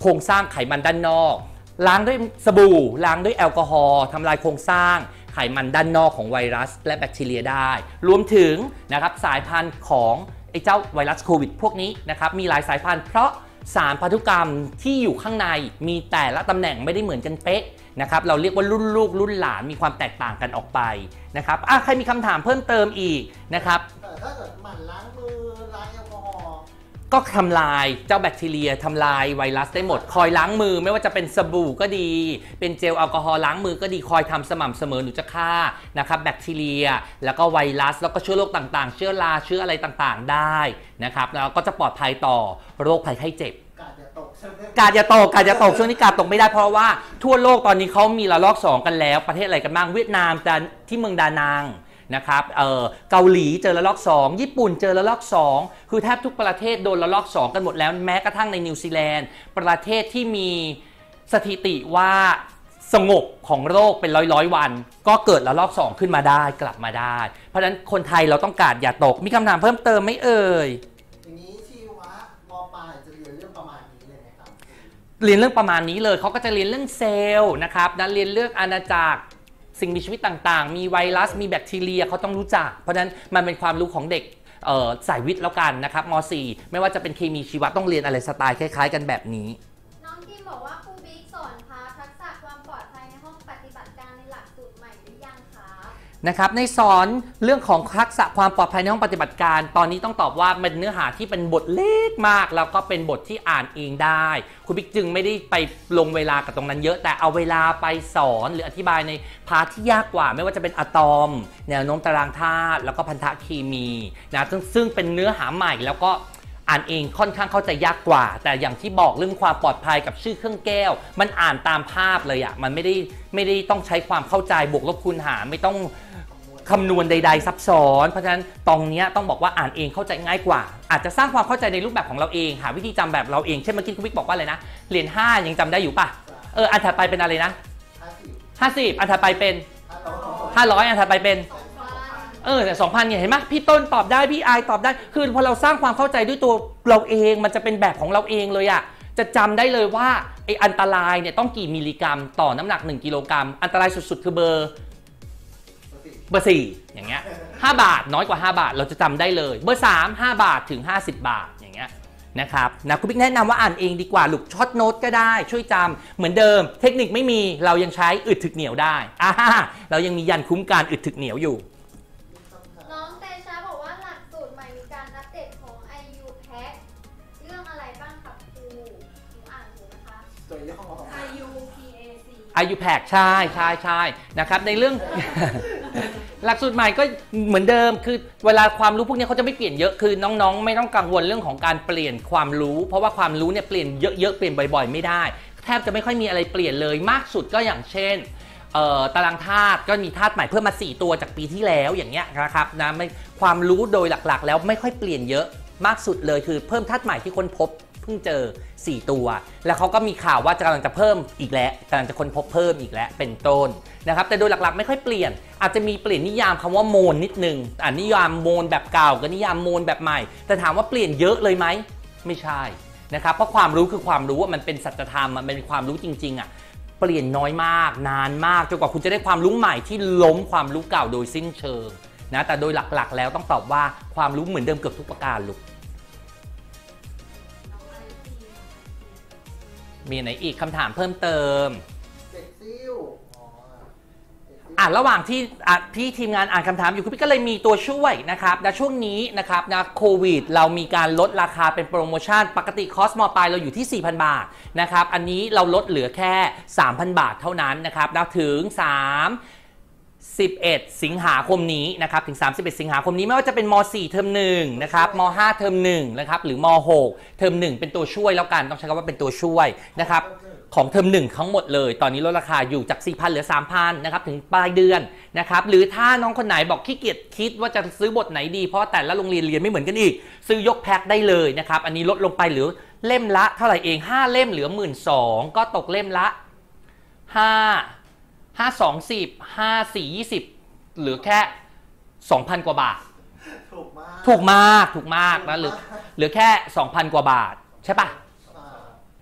โครงสร้างไขมันด้านนอกล้างด้วยสบู่ล้างด้วยแอลกอฮอล์ทำลายโครงสร้างไขมันด้านนอกของไวรัสและแบคทีเรียได้รวมถึงนะครับสายพันธุ์ของไอ้เจ้าไวรัสโควิดพวกนี้นะครับมีหลายสายพันธุ์เพราะสารพันธุกรรมที่อยู่ข้างในมีแต่ละตำแหน่งไม่ได้เหมือนกันเป๊ะนะครับเราเรียกว่ารุ่นลูกรุ่นหลานมีความแตกต่างกันออกไปนะครับอ่ะใครมีคำถามเพิ่มเติมอีกนะครับแต่ถ้าเกิดหมั่นล้างมือล้างแอลกอฮอล์ก็ทำลายเจ้าแบคทีเรียทำลายไวรัสได้หมดคอยล้างมือไม่ว่าจะเป็นสบู่ก็ดีเป็นเจลแอลกอฮอล์ล้างมือก็ดีคอยทำสม่ำเสมอหนูจะฆ่านะครับแบคทีเรียแล้วก็ไวรัสแล้วก็เชื้อโรคต่างๆเชื้อราเชื้ออะไรต่างๆได้นะครับแล้วก็จะปลอดภัยต่อโรคภัยไข้เจ็บกาดอย่าตกใช่ไหมกาดอย่าตกกาดอย่าตกช่วงนี้กาดตกไม่ได้เพราะว่าทั่วโลกตอนนี้เขามีระลอกสองกันแล้วประเทศอะไรกันบ้างเวียดนามที่เมืองดานังนะครับเอ่อเกาหลีเจอระลอกสองญี่ปุ่นเจอระลอกสองคือแทบทุกประเทศโดนระลอกสองกันหมดแล้วแม้กระทั่งในนิวซีแลนด์ประเทศที่มีสถิติว่าสงบของโรคเป็นร้อยร้อยวันก็เกิดระลอกสองขึ้นมาได้กลับมาได้เพราะฉะนั้นคนไทยเราต้องการอย่าตกมีคำถามเพิ่มเติมไหมเอ่ยอย่างนี้ชีวะม.ปลายจะเรียนเรื่องประมาณนี้เลยไหมครับเรียนเรื่องประมาณนี้เลยเขาก็จะเรียนเรื่องเซลล์นะครับนะเรียนเรื่องอาณาจักรสิ่งมีชีวิตต่างๆมีไวรัสมีแบคทีเรียเขาต้องรู้จักเพราะฉะนั้นมันเป็นความรู้ของเด็กสายวิทย์แล้วกันนะครับม.สี่ ไม่ว่าจะเป็นเคมีชีวะต้องเรียนอะไรสไตล์คล้ายๆกันแบบนี้น้องทีมบอกว่าครูบิ๊กสอนพาทักษะความปลอดภัยในห้องปฏิบัติการในหลักสูตรใหม่หรือยังคะนะครับในสอนเรื่องของทักษะความปลอดภัยในห้องปฏิบัติการตอนนี้ต้องตอบว่าเป็นเนื้อหาที่เป็นบทเล็กมากแล้วก็เป็นบทที่อ่านเองได้ครูบิ๊กจึงไม่ได้ไปลงเวลากับตรงนั้นเยอะแต่เอาเวลาไปสอนหรืออธิบายในพาร์ทที่ยากกว่าไม่ว่าจะเป็นอะตอมแนวโน้มตารางธาตุแล้วก็พันธะเคมีนะซึ่งซึ่งเป็นเนื้อหาใหม่แล้วก็อ่านเองค่อนข้างเข้าใจยากกว่าแต่อย่างที่บอกเรื่องความปลอดภัยกับชื่อเครื่องแก้วมันอ่านตามภาพเลยอะมันไม่ได้ไม่ได้ต้องใช้ความเข้าใจบวกลบคูณหารไม่ต้องคำนวณใดๆซับซ้อนเพราะฉะนั้นตรงนี้ต้องบอกว่าอ่านเองเข้าใจง่ายกว่าอาจจะสร้างความเข้าใจในรูปแบบของเราเองหาวิธีจำแบบเราเองเช่นเมื่อกี้คุณวิกบอกว่าอะไรนะเหรียญห้ายังจำได้อยู่ป่ะเอออันถัดไปเป็นอะไรนะห้าสิบอันถัดไปเป็นห้าร้อยอันถัดไปเป็นเออแต่สองพันเนี่ยเห็นไหมพี่ต้นตอบได้พี่ไอตอบได้คือพอเราสร้างความเข้าใจด้วยตัวเราเองมันจะเป็นแบบของเราเองเลยอะจะจำได้เลยว่าไออันตรายเนี่ยต้องกี่มิลลิกรัมต่อน้ำหนักหนึ่งกิโลกรัมอันตรายสุดๆคือเบอร์เบอร์สี่อย่างเงี้ยห้าบาทน้อยกว่าห้าบาทเราจะจำได้เลยเบอร์สามห้าบาทถึงห้าสิบบาทอย่างเงี้ยนะครับนะคุณบิ๊กแนะนำว่าอ่านเองดีกว่าลูกช็อตโน้ตก็ได้ช่วยจำเหมือนเดิมเทคนิคไม่มีเรายังใช้อึดถึกเหนียวได้อ่าเรายังมียันคุ้มการอึดถึกเหนียวอยู่น้องเตชะบอกว่าหลักสูตรใหม่มีการอัปเดตของ ไอ ยู แพ็ค เรื่องอะไรบ้างครับครูหนูอ่านถูกนะคะตัวย่อไอ ยู พี เอ ซีไอ ยู แพ็ค ใช่ใช่ใช่นะครับในเรื่อง หลักสูตรใหม่ก็เหมือนเดิมคือเวลาความรู้พวกนี้เขาจะไม่เปลี่ยนเยอะคือน้องๆไม่ต้องกังวลเรื่องของการเปลี่ยนความรู้เพราะว่าความรู้เนี่ยเปลี่ยนเยอะๆเปลี่ยนบ่อยๆไม่ได้แทบจะไม่ค่อยมีอะไรเปลี่ยนเลยมากสุดก็อย่างเช่นตารางธาตุก็มีธาตุใหม่เพิ่มมาสี่ตัวจากปีที่แล้วอย่างเงี้ยนะครับนะไม่ความรู้โดยหลักๆแล้วไม่ค่อยเปลี่ยนเยอะมากสุดเลยคือเพิ่มธาตุใหม่ที่ค้นพบเพิ่งเจอสี่ตัวแล้วเขาก็มีข่าวว่าจะกำลังจะเพิ่มอีกแล้วกำลังจะค้นพบเพิ่มอีกแล้วเป็นต้นนะครับแต่โดยหลักๆไม่ค่อยเปลี่ยนอาจจะมีเปลี่ยนนิยามคำว่าโมนนิดนึงอ่านิยามโมนแบบเก่ากับนิยามโมนแบบใหม่แต่ถามว่าเปลี่ยนเยอะเลยไหมไม่ใช่นะครับเพราะความรู้คือความรู้ว่ามันเป็นสัจธรรมมันเป็นความรู้จริงๆอ่ะเปลี่ยนน้อยมากนานมากจนกว่าคุณจะได้ความรู้ใหม่ที่ล้มความรู้เก่าโดยสิ้นเชิงนะแต่โดยหลักๆแล้วต้องตอบว่าความรู้เหมือนเดิมเกือบทุกประการลูกมีไหนอีกคำถามเพิ่มเติมเด็กซิ่วอ่ะระหว่างที่ที่ทีมงานอ่านคำถามอยู่คุณพี่ก็เลยมีตัวช่วยนะครับนะช่วงนี้นะครับนะโควิดเรามีการลดราคาเป็นโปรโมชั่นปกติคอสมอปลายเราอยู่ที่ สี่พัน บาทนะครับอันนี้เราลดเหลือแค่ สามพัน บาทเท่านั้นนะครับนะถึงสามสิบเอ็ดสิงหาคมนี้นะครับถึงสามสิบเอ็ดสิงหาคมนี้ไม่ว่าจะเป็นม.สี่ เทอมหนึ่งนะครับม.ห้า เทอมหนึ่งนะครับหรือม.หก เทอมหนึ่งเป็นตัวช่วยแล้วกันต้องใช้คำว่าเป็นตัวช่วยนะครับของเทอมหนึ่งทั้งหมดเลยตอนนี้ลดราคาอยู่จาก สี่พัน เหลือ สามพัน นะครับถึงปลายเดือนนะครับหรือถ้าน้องคนไหนบอกขี้เกียจคิดว่าจะซื้อบทไหนดีเพราะแต่ละโรงเรียนเรียนไม่เหมือนกันอีกซื้อยกแพ็คได้เลยนะครับอันนี้ลดลงไปเหลือเล่มละเท่าไหร่เองห้าเล่มเหลือ หนึ่งหมื่นสองพัน ก็ตกเล่มละห้า ห้า สอง สิบ ห้า สี่ ยี่สิบเหลือแค่ สองพัน กว่าบาทถูกมากถูกมากถูกมากนะเหลือเหลือแค่ สองพัน กว่าบาทใช่ปะแต่ค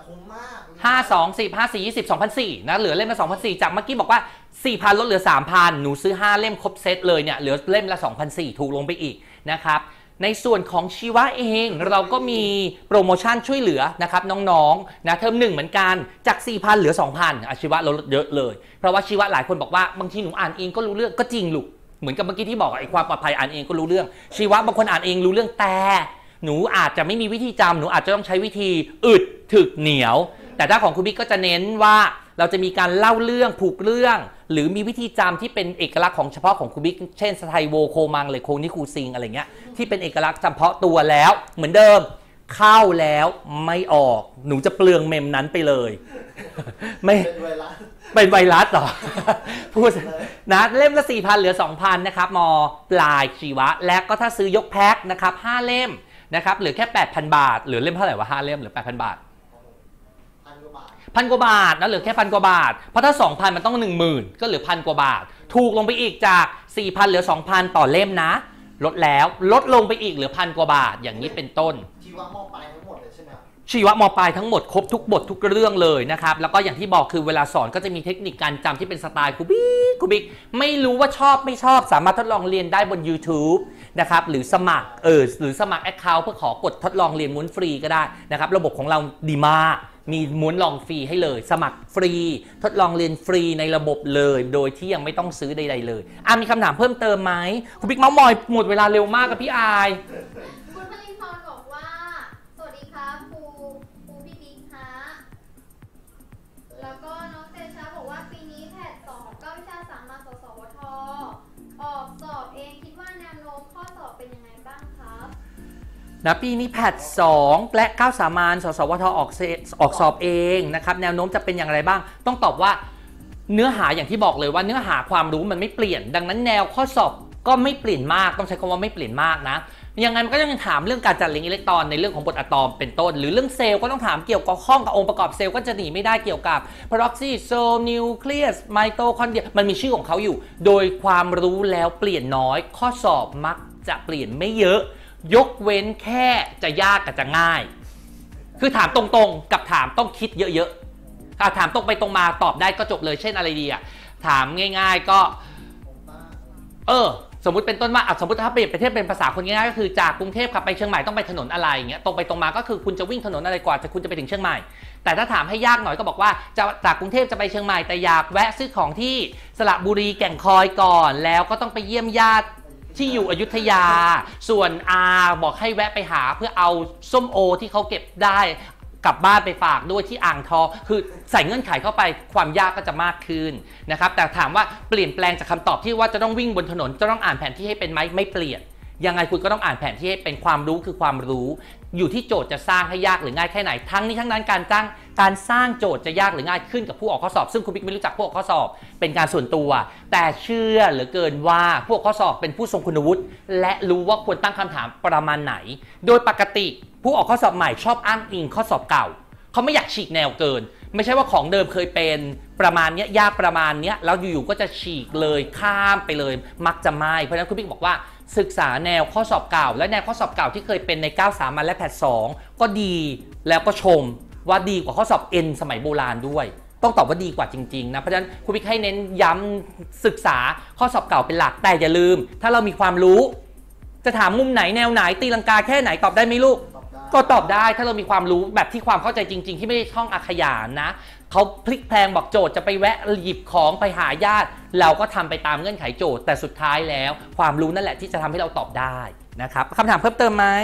คุ้มมากห้า สอง สิบ ห้า สี่ ยี่สิบ สองพันสี่ร้อยนะเหลือเล่มละ สองพันสี่ร้อย จากเมื่อกี้บอกว่า สี่พัน ลดเหลือ สามพัน หนูซื้อห้าเล่มครบเซตเลยเนี่ยเหลือเล่มละ สองพันสี่ร้อย ถูกลงไปอีกนะครับในส่วนของชีวะเองเราก็มีโปรโมชั่นช่วยเหลือนะครับน้องๆนะเทอมหนึ่งเหมือนกันจาก สี่พัน เหลือ สองพัน อาชีวะลดเยอะเลยเพราะว่าชีวะหลายคนบอกว่าบางทีหนูอ่านเองก็รู้เรื่องก็จริงลูกเหมือนกับเมื่อกี้ที่บอกไอ้ความปลอดภัยอ่านเองก็รู้เรื่องชีวะบางคนอ่านเองรู้เรื่องแต่หนูอาจจะไม่มีวิธีจำหนูอาจจะต้องใช้วิธีอึดถึกเหนียวแต่ถ้าของครูบิ๊กก็จะเน้นว่าเราจะมีการเล่าเรื่องผูกเรื่องหรือมีวิธีจำที่เป็นเอกลักษณ์ของเฉพาะของครูบิ๊กเช่นสไทโวโคมังเลยโคนิคูซิงอะไรเงี้ยที่เป็นเอกลักษณ์เฉพาะตัวแล้วเหมือนเดิมเข้าแล้วไม่ออกหนูจะเปลืองเมมนั้นไปเลยไม่เป็นไวรัสเป็นไวรัสเหรอพูดนะเล่มละ สี่พัน เหลือ สองพัน นะครับมปลายชีวะและก็ถ้าซื้อยกแพ็คนะครับห้าเล่มนะครับเหลือแค่ แปดพัน บาทเหลือเล่มเท่าไหร่วะห้าเล่มเหลือ แปดพัน บาทพันกว่าบาทนะเหลือแค่พันกว่าบาทเพราะถ้า สองพัน มันต้อง หนึ่งหมื่น ก็เหลือพันกว่าบาทถูกลงไปอีกจาก สี่พัน เหลือ สองพัน ต่อเล่มนะลดแล้วลดลงไปอีกเหลือพันกว่าบาทอย่างนี้เป็นต้นชีวะม.ปลายทั้งหมดเลยใช่ไหมครับชีวะม.ปลายทั้งหมดครบทุกบททุกเรื่องเลยนะครับแล้วก็อย่างที่บอกคือเวลาสอนก็จะมีเทคนิคการจำที่เป็นสไตล์ครูบิ๊กครูบิ๊กไม่รู้ว่าชอบไม่ชอบสามารถทดลองเรียนได้บน YouTube นะครับหรือสมัครเออหรือสมัคร Account เพื่อขอกดทดลองเรียนม้วนฟรีก็ได้นะครับระบบของเราดีมากมีม้วนลองฟรีให้เลยสมัครฟรีทดลองเรียนฟรีในระบบเลยโดยที่ยังไม่ต้องซื้อใดๆเลยอ่ะมีคำถามเพิ่มเติมไหมคุณบิ๊กเมาส์มอยหมดเวลาเร็วมากกับพี่อายคุณพลินทร์บอกว่าสวัสดีครับครูครูพี่บิ๊กฮะแล้วก็น้องเตชะบอกว่าปีนี้แพทสองเก้าวิชาสามัญสสวทออกสอบเองคิดว่าแนวโน้มข้อสอบเป็นยังไงบ้างครับนะปีนี้แพทสองและเก้าสามัญสสวทออกออกสอบเองนะครับแนวโน้มจะเป็นอย่างไรบ้างต้องตอบว่าเนื้อหาอย่างที่บอกเลยว่าเนื้อหาความรู้มันไม่เปลี่ยนดังนั้นแนวข้อสอบก็ไม่เปลี่ยนมากต้องใช้คำว่าไม่เปลี่ยนมากนะยังไงมันก็ยังถามเรื่องการจัดเรียงอิเล็กตรอนในเรื่องของบทอะตอมเป็นต้นหรือเรื่องเซลล์ก็ต้องถามเกี่ยวกับข้องกับองค์ประกอบเซลล์ก็จะหนีไม่ได้เกี่ยวกับ peroxisome nucleus mitochondria มันมีชื่อของเขาอยู่โดยความรู้แล้วเปลี่ยนน้อยข้อสอบมักจะเปลี่ยนไม่เยอะยกเว้นแค่จะยากกับจะง่ายคือถามตรงๆกับถามต้องคิดเยอะๆถามตรงไปตรงมาตอบได้ก็จบเลยเช่นอะไรดีอะถามง่ายๆก็เออสมมุติเป็นต้นว่าสมมติถ้าเปลี่ยนประเทศเป็นภาษาคนง่ายๆก็คือจากกรุงเทพขับไปเชียงใหม่ต้องไปถนนอะไรอย่างเงี้ยตรงไปตรงมาก็คือคุณจะวิ่งถนนอะไรกว่าจะคุณจะไปถึงเชียงใหม่แต่ถ้าถามให้ยากหน่อยก็บอกว่าจะจากกรุงเทพจะไปเชียงใหม่แต่อยากแวะซื้อของที่สระบุรีแก่งคอยก่อนแล้วก็ต้องไปเยี่ยมญาติที่อยู่อยุธยาส่วนอาบอกให้แวะไปหาเพื่อเอาส้มโอที่เขาเก็บได้กลับบ้านไปฝากด้วยที่อ่างทองคือใส่เงื่อนไขเข้าไปความยากก็จะมากขึ้นนะครับแต่ถามว่าเปลี่ยนแปลงจากคำตอบที่ว่าจะต้องวิ่งบนถนนจะต้องอ่านแผนที่ให้เป็นไหมไม่เปลี่ยนยังไงคุณก็ต้องอ่านแผนที่ให้เป็นความรู้คือความรู้อยู่ที่โจทย์จะสร้างให้ยากหรือง่ายแค่ไหนทั้งนี้ทั้งนั้นการจ้างการสร้างโจทย์จะยากหรือง่ายขึ้นกับผู้ออกข้อสอบซึ่งคุณบิ๊กไม่รู้จักผู้ออกข้อสอบเป็นการส่วนตัวแต่เชื่อเหลือเกินว่าผู้ออกข้อสอบเป็นผู้ทรงคุณวุฒิและรู้ว่าควรตั้งคำถามประมาณไหนโดยปกติผู้ออกข้อสอบใหม่ชอบอ้างอิงข้อสอบเก่าเขาไม่อยากฉีกแนวเกินไม่ใช่ว่าของเดิมเคยเป็นประมาณนี้ยากประมาณนี้แล้วอยู่ๆก็จะฉีกเลยข้ามไปเลยมักจะไม่เพราะฉะนั้นคุณบิ๊กบอกว่าศึกษาแนวข้อสอบเก่าและแนวข้อสอบเก่าที่เคยเป็นในเก้าสามัญและแพทสองก็ดีแล้วก็ชมว่าดีกว่าข้อสอบ N สมัยโบราณด้วยต้องตอบว่าดีกว่าจริงๆนะเพราะฉะนั้นคุณบิ๊กให้เน้นย้ำศึกษาข้อสอบเก่าเป็นหลักแต่อย่าลืมถ้าเรามีความรู้จะถามมุมไหนแนวไหนตีลังกาแค่ไหนตอบได้ไหมลูกก็ตอบได้ถ้าเรามีความรู้แบบที่ความเข้าใจจริงๆที่ไม่ได้ท่องอาขยานนะเขาพลิกแพลงบอกโจทย์จะไปแวะหยิบของไปหาญาติเราก็ทำไปตามเงื่อนไขโจทย์แต่สุดท้ายแล้วความรู้นั่นแหละที่จะทำให้เราตอบได้นะครับคำถามเพิ่มเติมไหม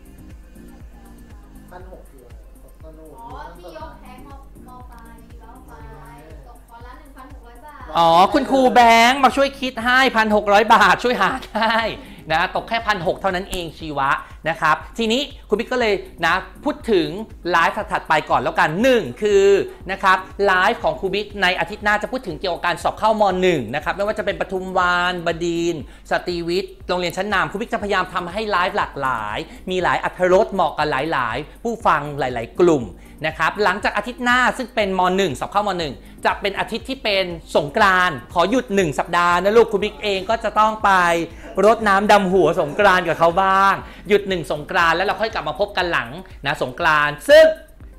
พันหกคืออ๋อที่ยกแพ็คมมปลายแล้วไปตกคอร์สละ หนึ่งพันหกร้อย บาทอ๋อคุณครูแบงค์มาช่วยคิดให้ หนึ่งพันหกร้อย บาทช่วยหาได้นะตกแค่ หนึ่งพันหกร้อย เท่านั้นเองชีวะนะครับทีนี้คุณบิ๊กก็เลยนะพูดถึงไลฟ์ถัดไปก่อนแล้วกันหนึ่งคือนะครับไลฟ์ของครูบิ๊กในอาทิตย์หน้าจะพูดถึงเกี่ยวกับการสอบเข้าม หนึ่งนะครับไม่ว่าจะเป็นปทุมวาลบดินทร์สตรีวิทย์โรงเรียนชั้นนำครูบิ๊กจะพยายามทำให้ไลฟ์หลากหลายมีหลายอรรถรสเหมาะกับหลายๆผู้ฟังหลายๆกลุ่มนะครับหลังจากอาทิตย์หน้าซึ่งเป็นม หนึ่ง สอบเข้าม หนึ่งจะเป็นอาทิตย์ที่เป็นสงกรานต์ขอหยุดหนึ่งสัปดาห์นะลูกคุณบิ๊กเองก็จะต้องไปรดน้ำดำหัวสงกรานต์กับเขาบ้างหยุดหนึ่งสงกรานต์แล้วเราค่อยกลับมาพบกันหลังนะสงกรานต์ซึ่ง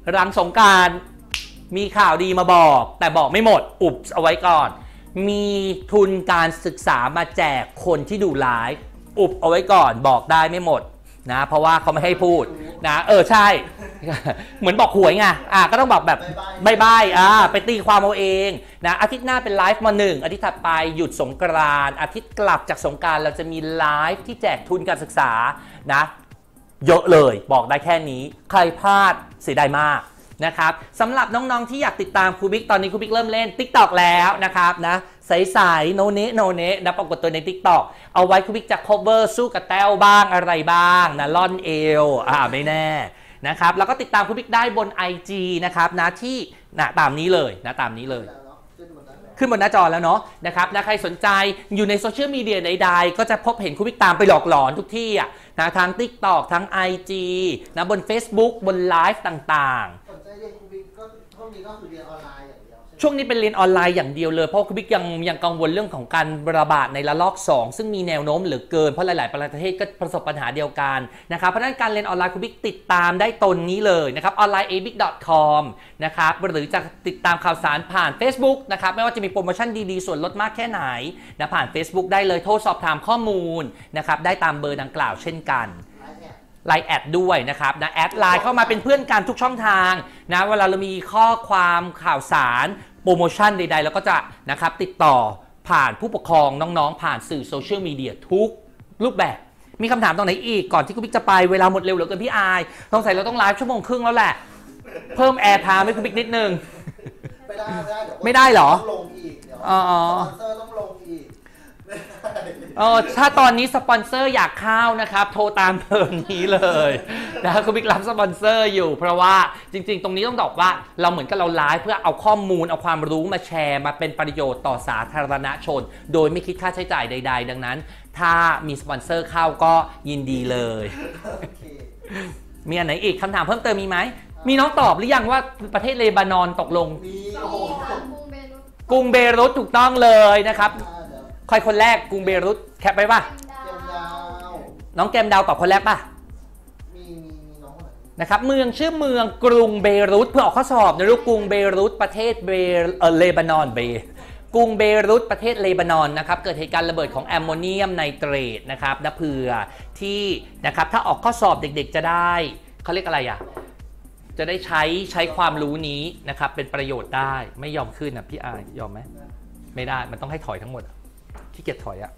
หลังสงกรานต์มีข่าวดีมาบอกแต่บอกไม่หมดอุบเอาไว้ก่อนมีทุนการศึกษามาแจกคนที่ดูไลฟ์อุบเอาไว้ก่อนบอกได้ไม่หมดนะเพราะว่าเขาไม่ให้พูดนะเออใช่ เหมือนบอกหวยไงอ่ะก็ต้องบอกแบบบายบายอ่ะไปตีความเอาเองนะอาทิตย์หน้าเป็นไลฟ์มาหนึ่งอาทิตย์ถัดไปหยุดสงกรานต์อาทิตย์กลับจากสงกรานต์เราจะมีไลฟ์ที่แจกทุนการศึกษานะเยอะเลยบอกได้แค่นี้ใครพลาดเสียดายมากนะครับสำหรับน้องๆที่อยากติดตามครูบิ๊กตอนนี้ครูบิ๊กเริ่มเล่น ติ๊กต็อก แล้วนะครับนะใสๆโนเนะโนเนะนะปรากฏตัวใน ติ๊กต็อก เอาไว้ครูบิ๊กจะ cover สู้กับแต้วบ้างอะไรบ้างนะล่อนเอวอ่าไม่แน่นะครับแล้วก็ติดตามครูบิ๊กได้บน ไอ จี นะครับนะที่นะตามนี้เลยนะตามนี้เลยขึ้นบนหน้าจอแล้วเนาะนะครับนะใครสนใจอยู่ในโซเชียลมีเดียใดๆก็จะพบเห็นครูบิ๊กตามไปหลอกหลอนทุกที่อ่ะนะทั้ง ติ๊กต็อก ทั้ง ไอ จี นะบน Facebook บนไลฟ์ต่างๆสนใจเรียนครูบิ๊กก็ช่วงนี้ก็คือเรียนออนไลน์อย่างเดียวช่วงนี้เป็นเรียนออนไลน์อย่างเดียวเลยเพราะครูบิ๊กยังยังกังวลเรื่องของการระบาดในระลอกสองซึ่งมีแนวโน้มเหลือเกินเพราะหลายๆประเทศก็ประสบปัญหาเดียวกันนะครับเพราะฉะนั้นการเรียนออนไลน์ครูบิ๊กติดตามได้ตนนี้เลยนะครับ ออนไลน์ เอ บิ๊ก ดอท คอม นะครับหรือจะติดตามข่าวสารผ่าน Facebook นะครับไม่ว่าจะมีโปรโมชั่นดีๆส่วนลดมากแค่ไหนนะผ่าน Facebook ได้เลยโทรสอบถามข้อมูลนะครับได้ตามเบอร์ดังกล่าวเช่นกันไลน์แอดด้วยนะครับนะแอดไลน์เข้ามาเป็นเพื่อนกันทุกช่องทางนะเวลาเรามีข้อความข่าวสารโปรโมชั่นใดๆเราก็จะนะครับติดต่อผ่านผู้ปกครองน้องๆผ่านสื่อโซเชียลมีเดียทุกรูปแบบมีคำถามตรงไหนอีกก่อนที่คุณบิ๊กจะไปเวลาหมดเร็วเหลือเกินพี่อายต้องใส่เราต้องไลฟ์ชั่วโมงครึ่งแล้วแหละเพิ่มแอร์ไทม์ให้คุณบิ๊กนิดนึงไม่ได้ไม่ได้ไม่ได้เหรอต้องลงอีกเดี๋ยวสปอนเซอร์ต้องลงอีกเออถ้าตอนนี้สปอนเซอร์อยากเข้านะครับโทรตามเบอร์นี้เลยนะคุณบิ๊กรับสปอนเซอร์อยู่เพราะว่าจริงๆตรงนี้ต้องบอกว่าเราเหมือนกับเราไลฟ์เพื่อเอาข้อมูลเอาความรู้มาแชร์มาเป็นประโยชน์ต่อสาธารณชนโดยไม่คิดค่าใช้จ่ายใดๆดังนั้นถ้ามีสปอนเซอร์เข้าก็ยินดีเลยมีอันไหนอีกคำถามเพิ่มเติมมีไหมมีน้องตอบหรือยังว่าประเทศเลบานอนตกลงกรุงเบรุตถูกต้องเลยนะครับใครคนแรกกรุงเบรุตแคปไปป่ะน้องแกมดาวตอบคนแรกป่ะมีมีน้องนะครับเมืองชื่อเมืองกรุงเบรุตเพื่อออกข้อสอบในรูปกรุงเบรุตประเทศเบเออเลบานอนเบกรุงเบรุตประเทศเลบานอนนะครับเกิดเหตุการณ์ระเบิดของแอมโมเนียมไนเตรตนะครับนะเผื่อที่นะครับถ้าออกข้อสอบเด็กๆจะได้เขาเรียกอะไรอ่ะจะได้ใช้ใช้ความรู้นี้นะครับเป็นประโยชน์ได้ไม่ยอมขึ้นนะพี่อายยอมไหมไม่ได้มันต้องให้ถอยทั้งหมดขี้เกียจถอยอะ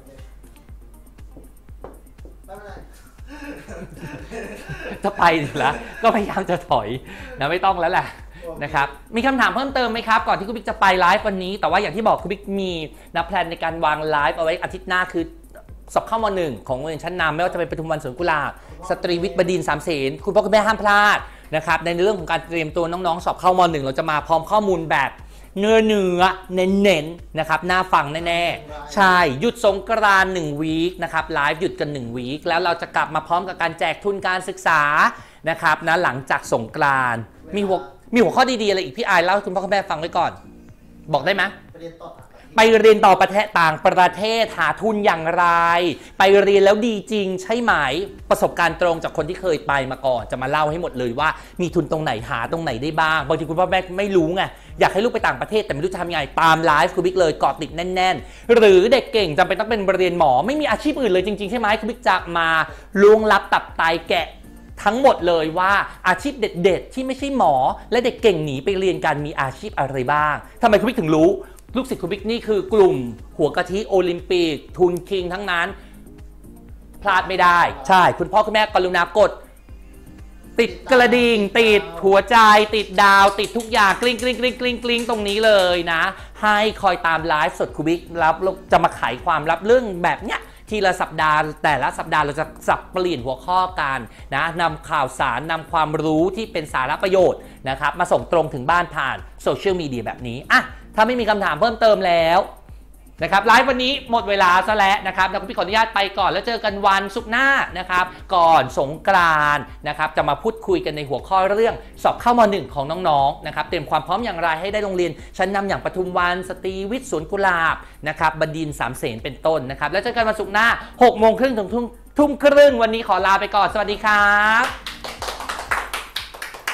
ถ้าไปแล้วก็พยายามจะถอยนะไม่ต้องแล้วแหละนะครับมีคำถามเพิ่มเติมไหมครับก่อนที่คุณบิ๊กจะไปไลฟ์วันนี้แต่ว่าอย่างที่บอกคุณบิ๊กมีนะแพลนในการวางไลฟ์เอาไว้อาทิตย์หน้าคือสอบเข้ามหนึ่งของโรงเรียนชั้นนำไม่ว่าจะเป็นปทุมวันสวนกุหลาบสตรีวิทย์บดินทร์สามเสนคุณพ่อคุณแม่ห้ามพลาดนะครับในเรื่องของการเตรียมตัวน้องๆสอบเข้ามหนึ่งเราจะมาพร้อมข้อมูลแบบเนื้อเนื้อเน้นๆนะครับน่าฟังแน่ๆใช่หยุดสงกรานต์หนึ่งวีคนะครับไลฟ์หยุดกันหนึ่งวีคแล้วเราจะกลับมาพร้อมกับการแจกทุนการศึกษานะครับนะหลังจากสงกรานต์มีหัวมีหัวข้อดีๆอะไรอีกพี่อายเล่าให้คุณพ่อคุณแม่ฟังไว้ก่อนบอกได้ไหมไปเรียนต่อประเทศต่างประเทศหาทุนอย่างไรไปเรียนแล้วดีจริงใช่ไหมประสบการณ์ตรงจากคนที่เคยไปมาก่อนจะมาเล่าให้หมดเลยว่ามีทุนตรงไหนหาตรงไหนได้บ้างบางทีคุณพ่อแม่ไม่รู้ไงอยากให้ลูกไปต่างประเทศแต่ไม่รู้จะทำยังไงตามไลฟ์คุณบิ๊กเลยเกาะติดแน่นๆหรือเด็กเก่งจำเป็นต้องเป็นเรียนหมอไม่มีอาชีพอื่นเลยจริงๆใช่ไหมคุณบิ๊กจะมาล้วงลับตับไตแกะทั้งหมดเลยว่าอาชีพเด็ดๆที่ไม่ใช่หมอและเด็กเก่งหนีไปเรียนกันมีอาชีพอะไรบ้างทำไมคุณบิ๊กถึงรู้ลูกศิษย์คุณบิ๊กนี่คือกลุ่มหัวกะทิโอลิมปิกทุนคิงทั้งนั้นพลาดไม่ได้ใช่คุณพ่อคุณแม่กรุณากดติดกระดิ่งติดหัวใจติดดาวติดทุกอย่างกลิ้งกลิ้งกลิ้งกลิ้งกลิ้งตรงนี้เลยนะให้คอยตามไลฟ์สดคุณบิ๊กรับจะมาไขความลับเรื่องแบบเนี้ยทีละสัปดาห์แต่ละสัปดาห์เราจะสับเปลี่ยนหัวข้อกันนะนำข่าวสารนำความรู้ที่เป็นสาระประโยชน์นะครับมาส่งตรงถึงบ้านผ่านโซเชียลมีเดียแบบนี้อ่ะถ้าไม่มีคำถามเพิ่มเติมแล้วนะครับไลฟ์วันนี้หมดเวลาซะแล้วนะครับแล้วพี่ขออนุญาตไปก่อนแล้วเจอกันวันศุกร์หน้านะครับก่อนสงกรานต์นะครับจะมาพูดคุยกันในหัวข้อเรื่องสอบเข้ามหนึ่งของน้องๆนะครับเตรียมความพร้อมอย่างไรให้ได้โรงเรียนชั้นนำอย่างปทุมวันสตรีวิทย์สวนกุหลาบนะครับบดินทร์สามเสนเป็นต้นนะครับแล้วเจอกันวันศุกร์หน้าหกโมงครึ่งถึงทุ่มครึ่งวันนี้ขอลาไปก่อนสวัสดีครับ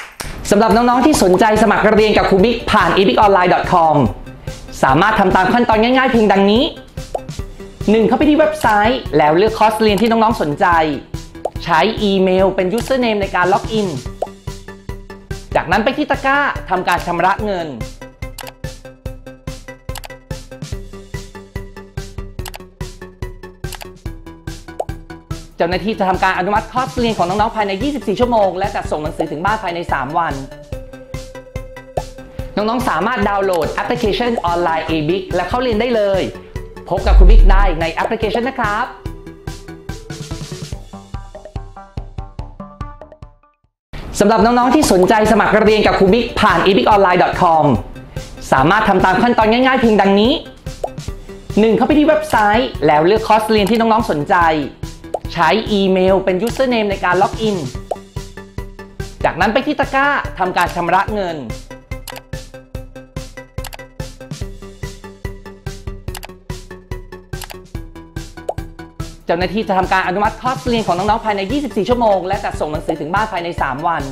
สำหรับน้องๆที่สนใจสมัครเรียนกับครูบิ๊กผ่าน อี บิ๊ก ออนไลน์ ดอท คอม สามารถทำตามขั้นตอนง่ายๆเพียงดังนี้ หนึ่ง เข้าไปที่เว็บไซต์แล้วเลือกคอร์สเรียนที่น้องๆสนใจใช้อีเมลเป็น username ในการล็อกอินจากนั้นไปที่ตะกร้าทำการชำระเงินเจ้าหน้าที่จะทำการอนุมัติคอร์สเรียนของน้องๆภายใน ยี่สิบสี่ ชั่วโมงและจะส่งหนังสือถึงบ้านภายใน สาม วันน้องๆสามารถดาวน์โหลดแอปพลิเคชันออนไลน์ เอ บิ๊ก และเข้าเรียนได้เลยพบกับครูบิ๊กได้ในแอปพลิเคชันนะครับสำหรับน้องๆที่สนใจสมัครเรียนกับครูบิ๊กผ่าน อี บิ๊ก ออนไลน์ ดอท คอม สามารถทำตามขั้นตอนง่ายๆเพียงดังนี้ หนึ่ง เข้าไปที่เว็บไซต์แล้วเลือกคอร์สเรียนที่น้องๆสนใจใช้อีเมลเป็น username ในการล็อกอินจากนั้นไปที่ตะกร้าทำการชำระเงินเจ้าหน้าที่จะทำการอนุมัติคอร์สเรียนของน้องๆภายใน ยี่สิบสี่ ชั่วโมงและจะส่งหนังสือถึงบ้านภายใน สาม วัน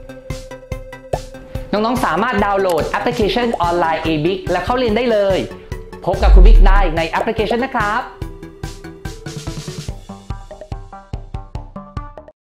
น้องๆสามารถดาวน์โหลดแอปพลิเคชันออนไลน์ เอ บิ๊ก และเข้าเรียนได้เลยพบกับครูบิ๊กได้ในแอปพลิเคชันนะครับ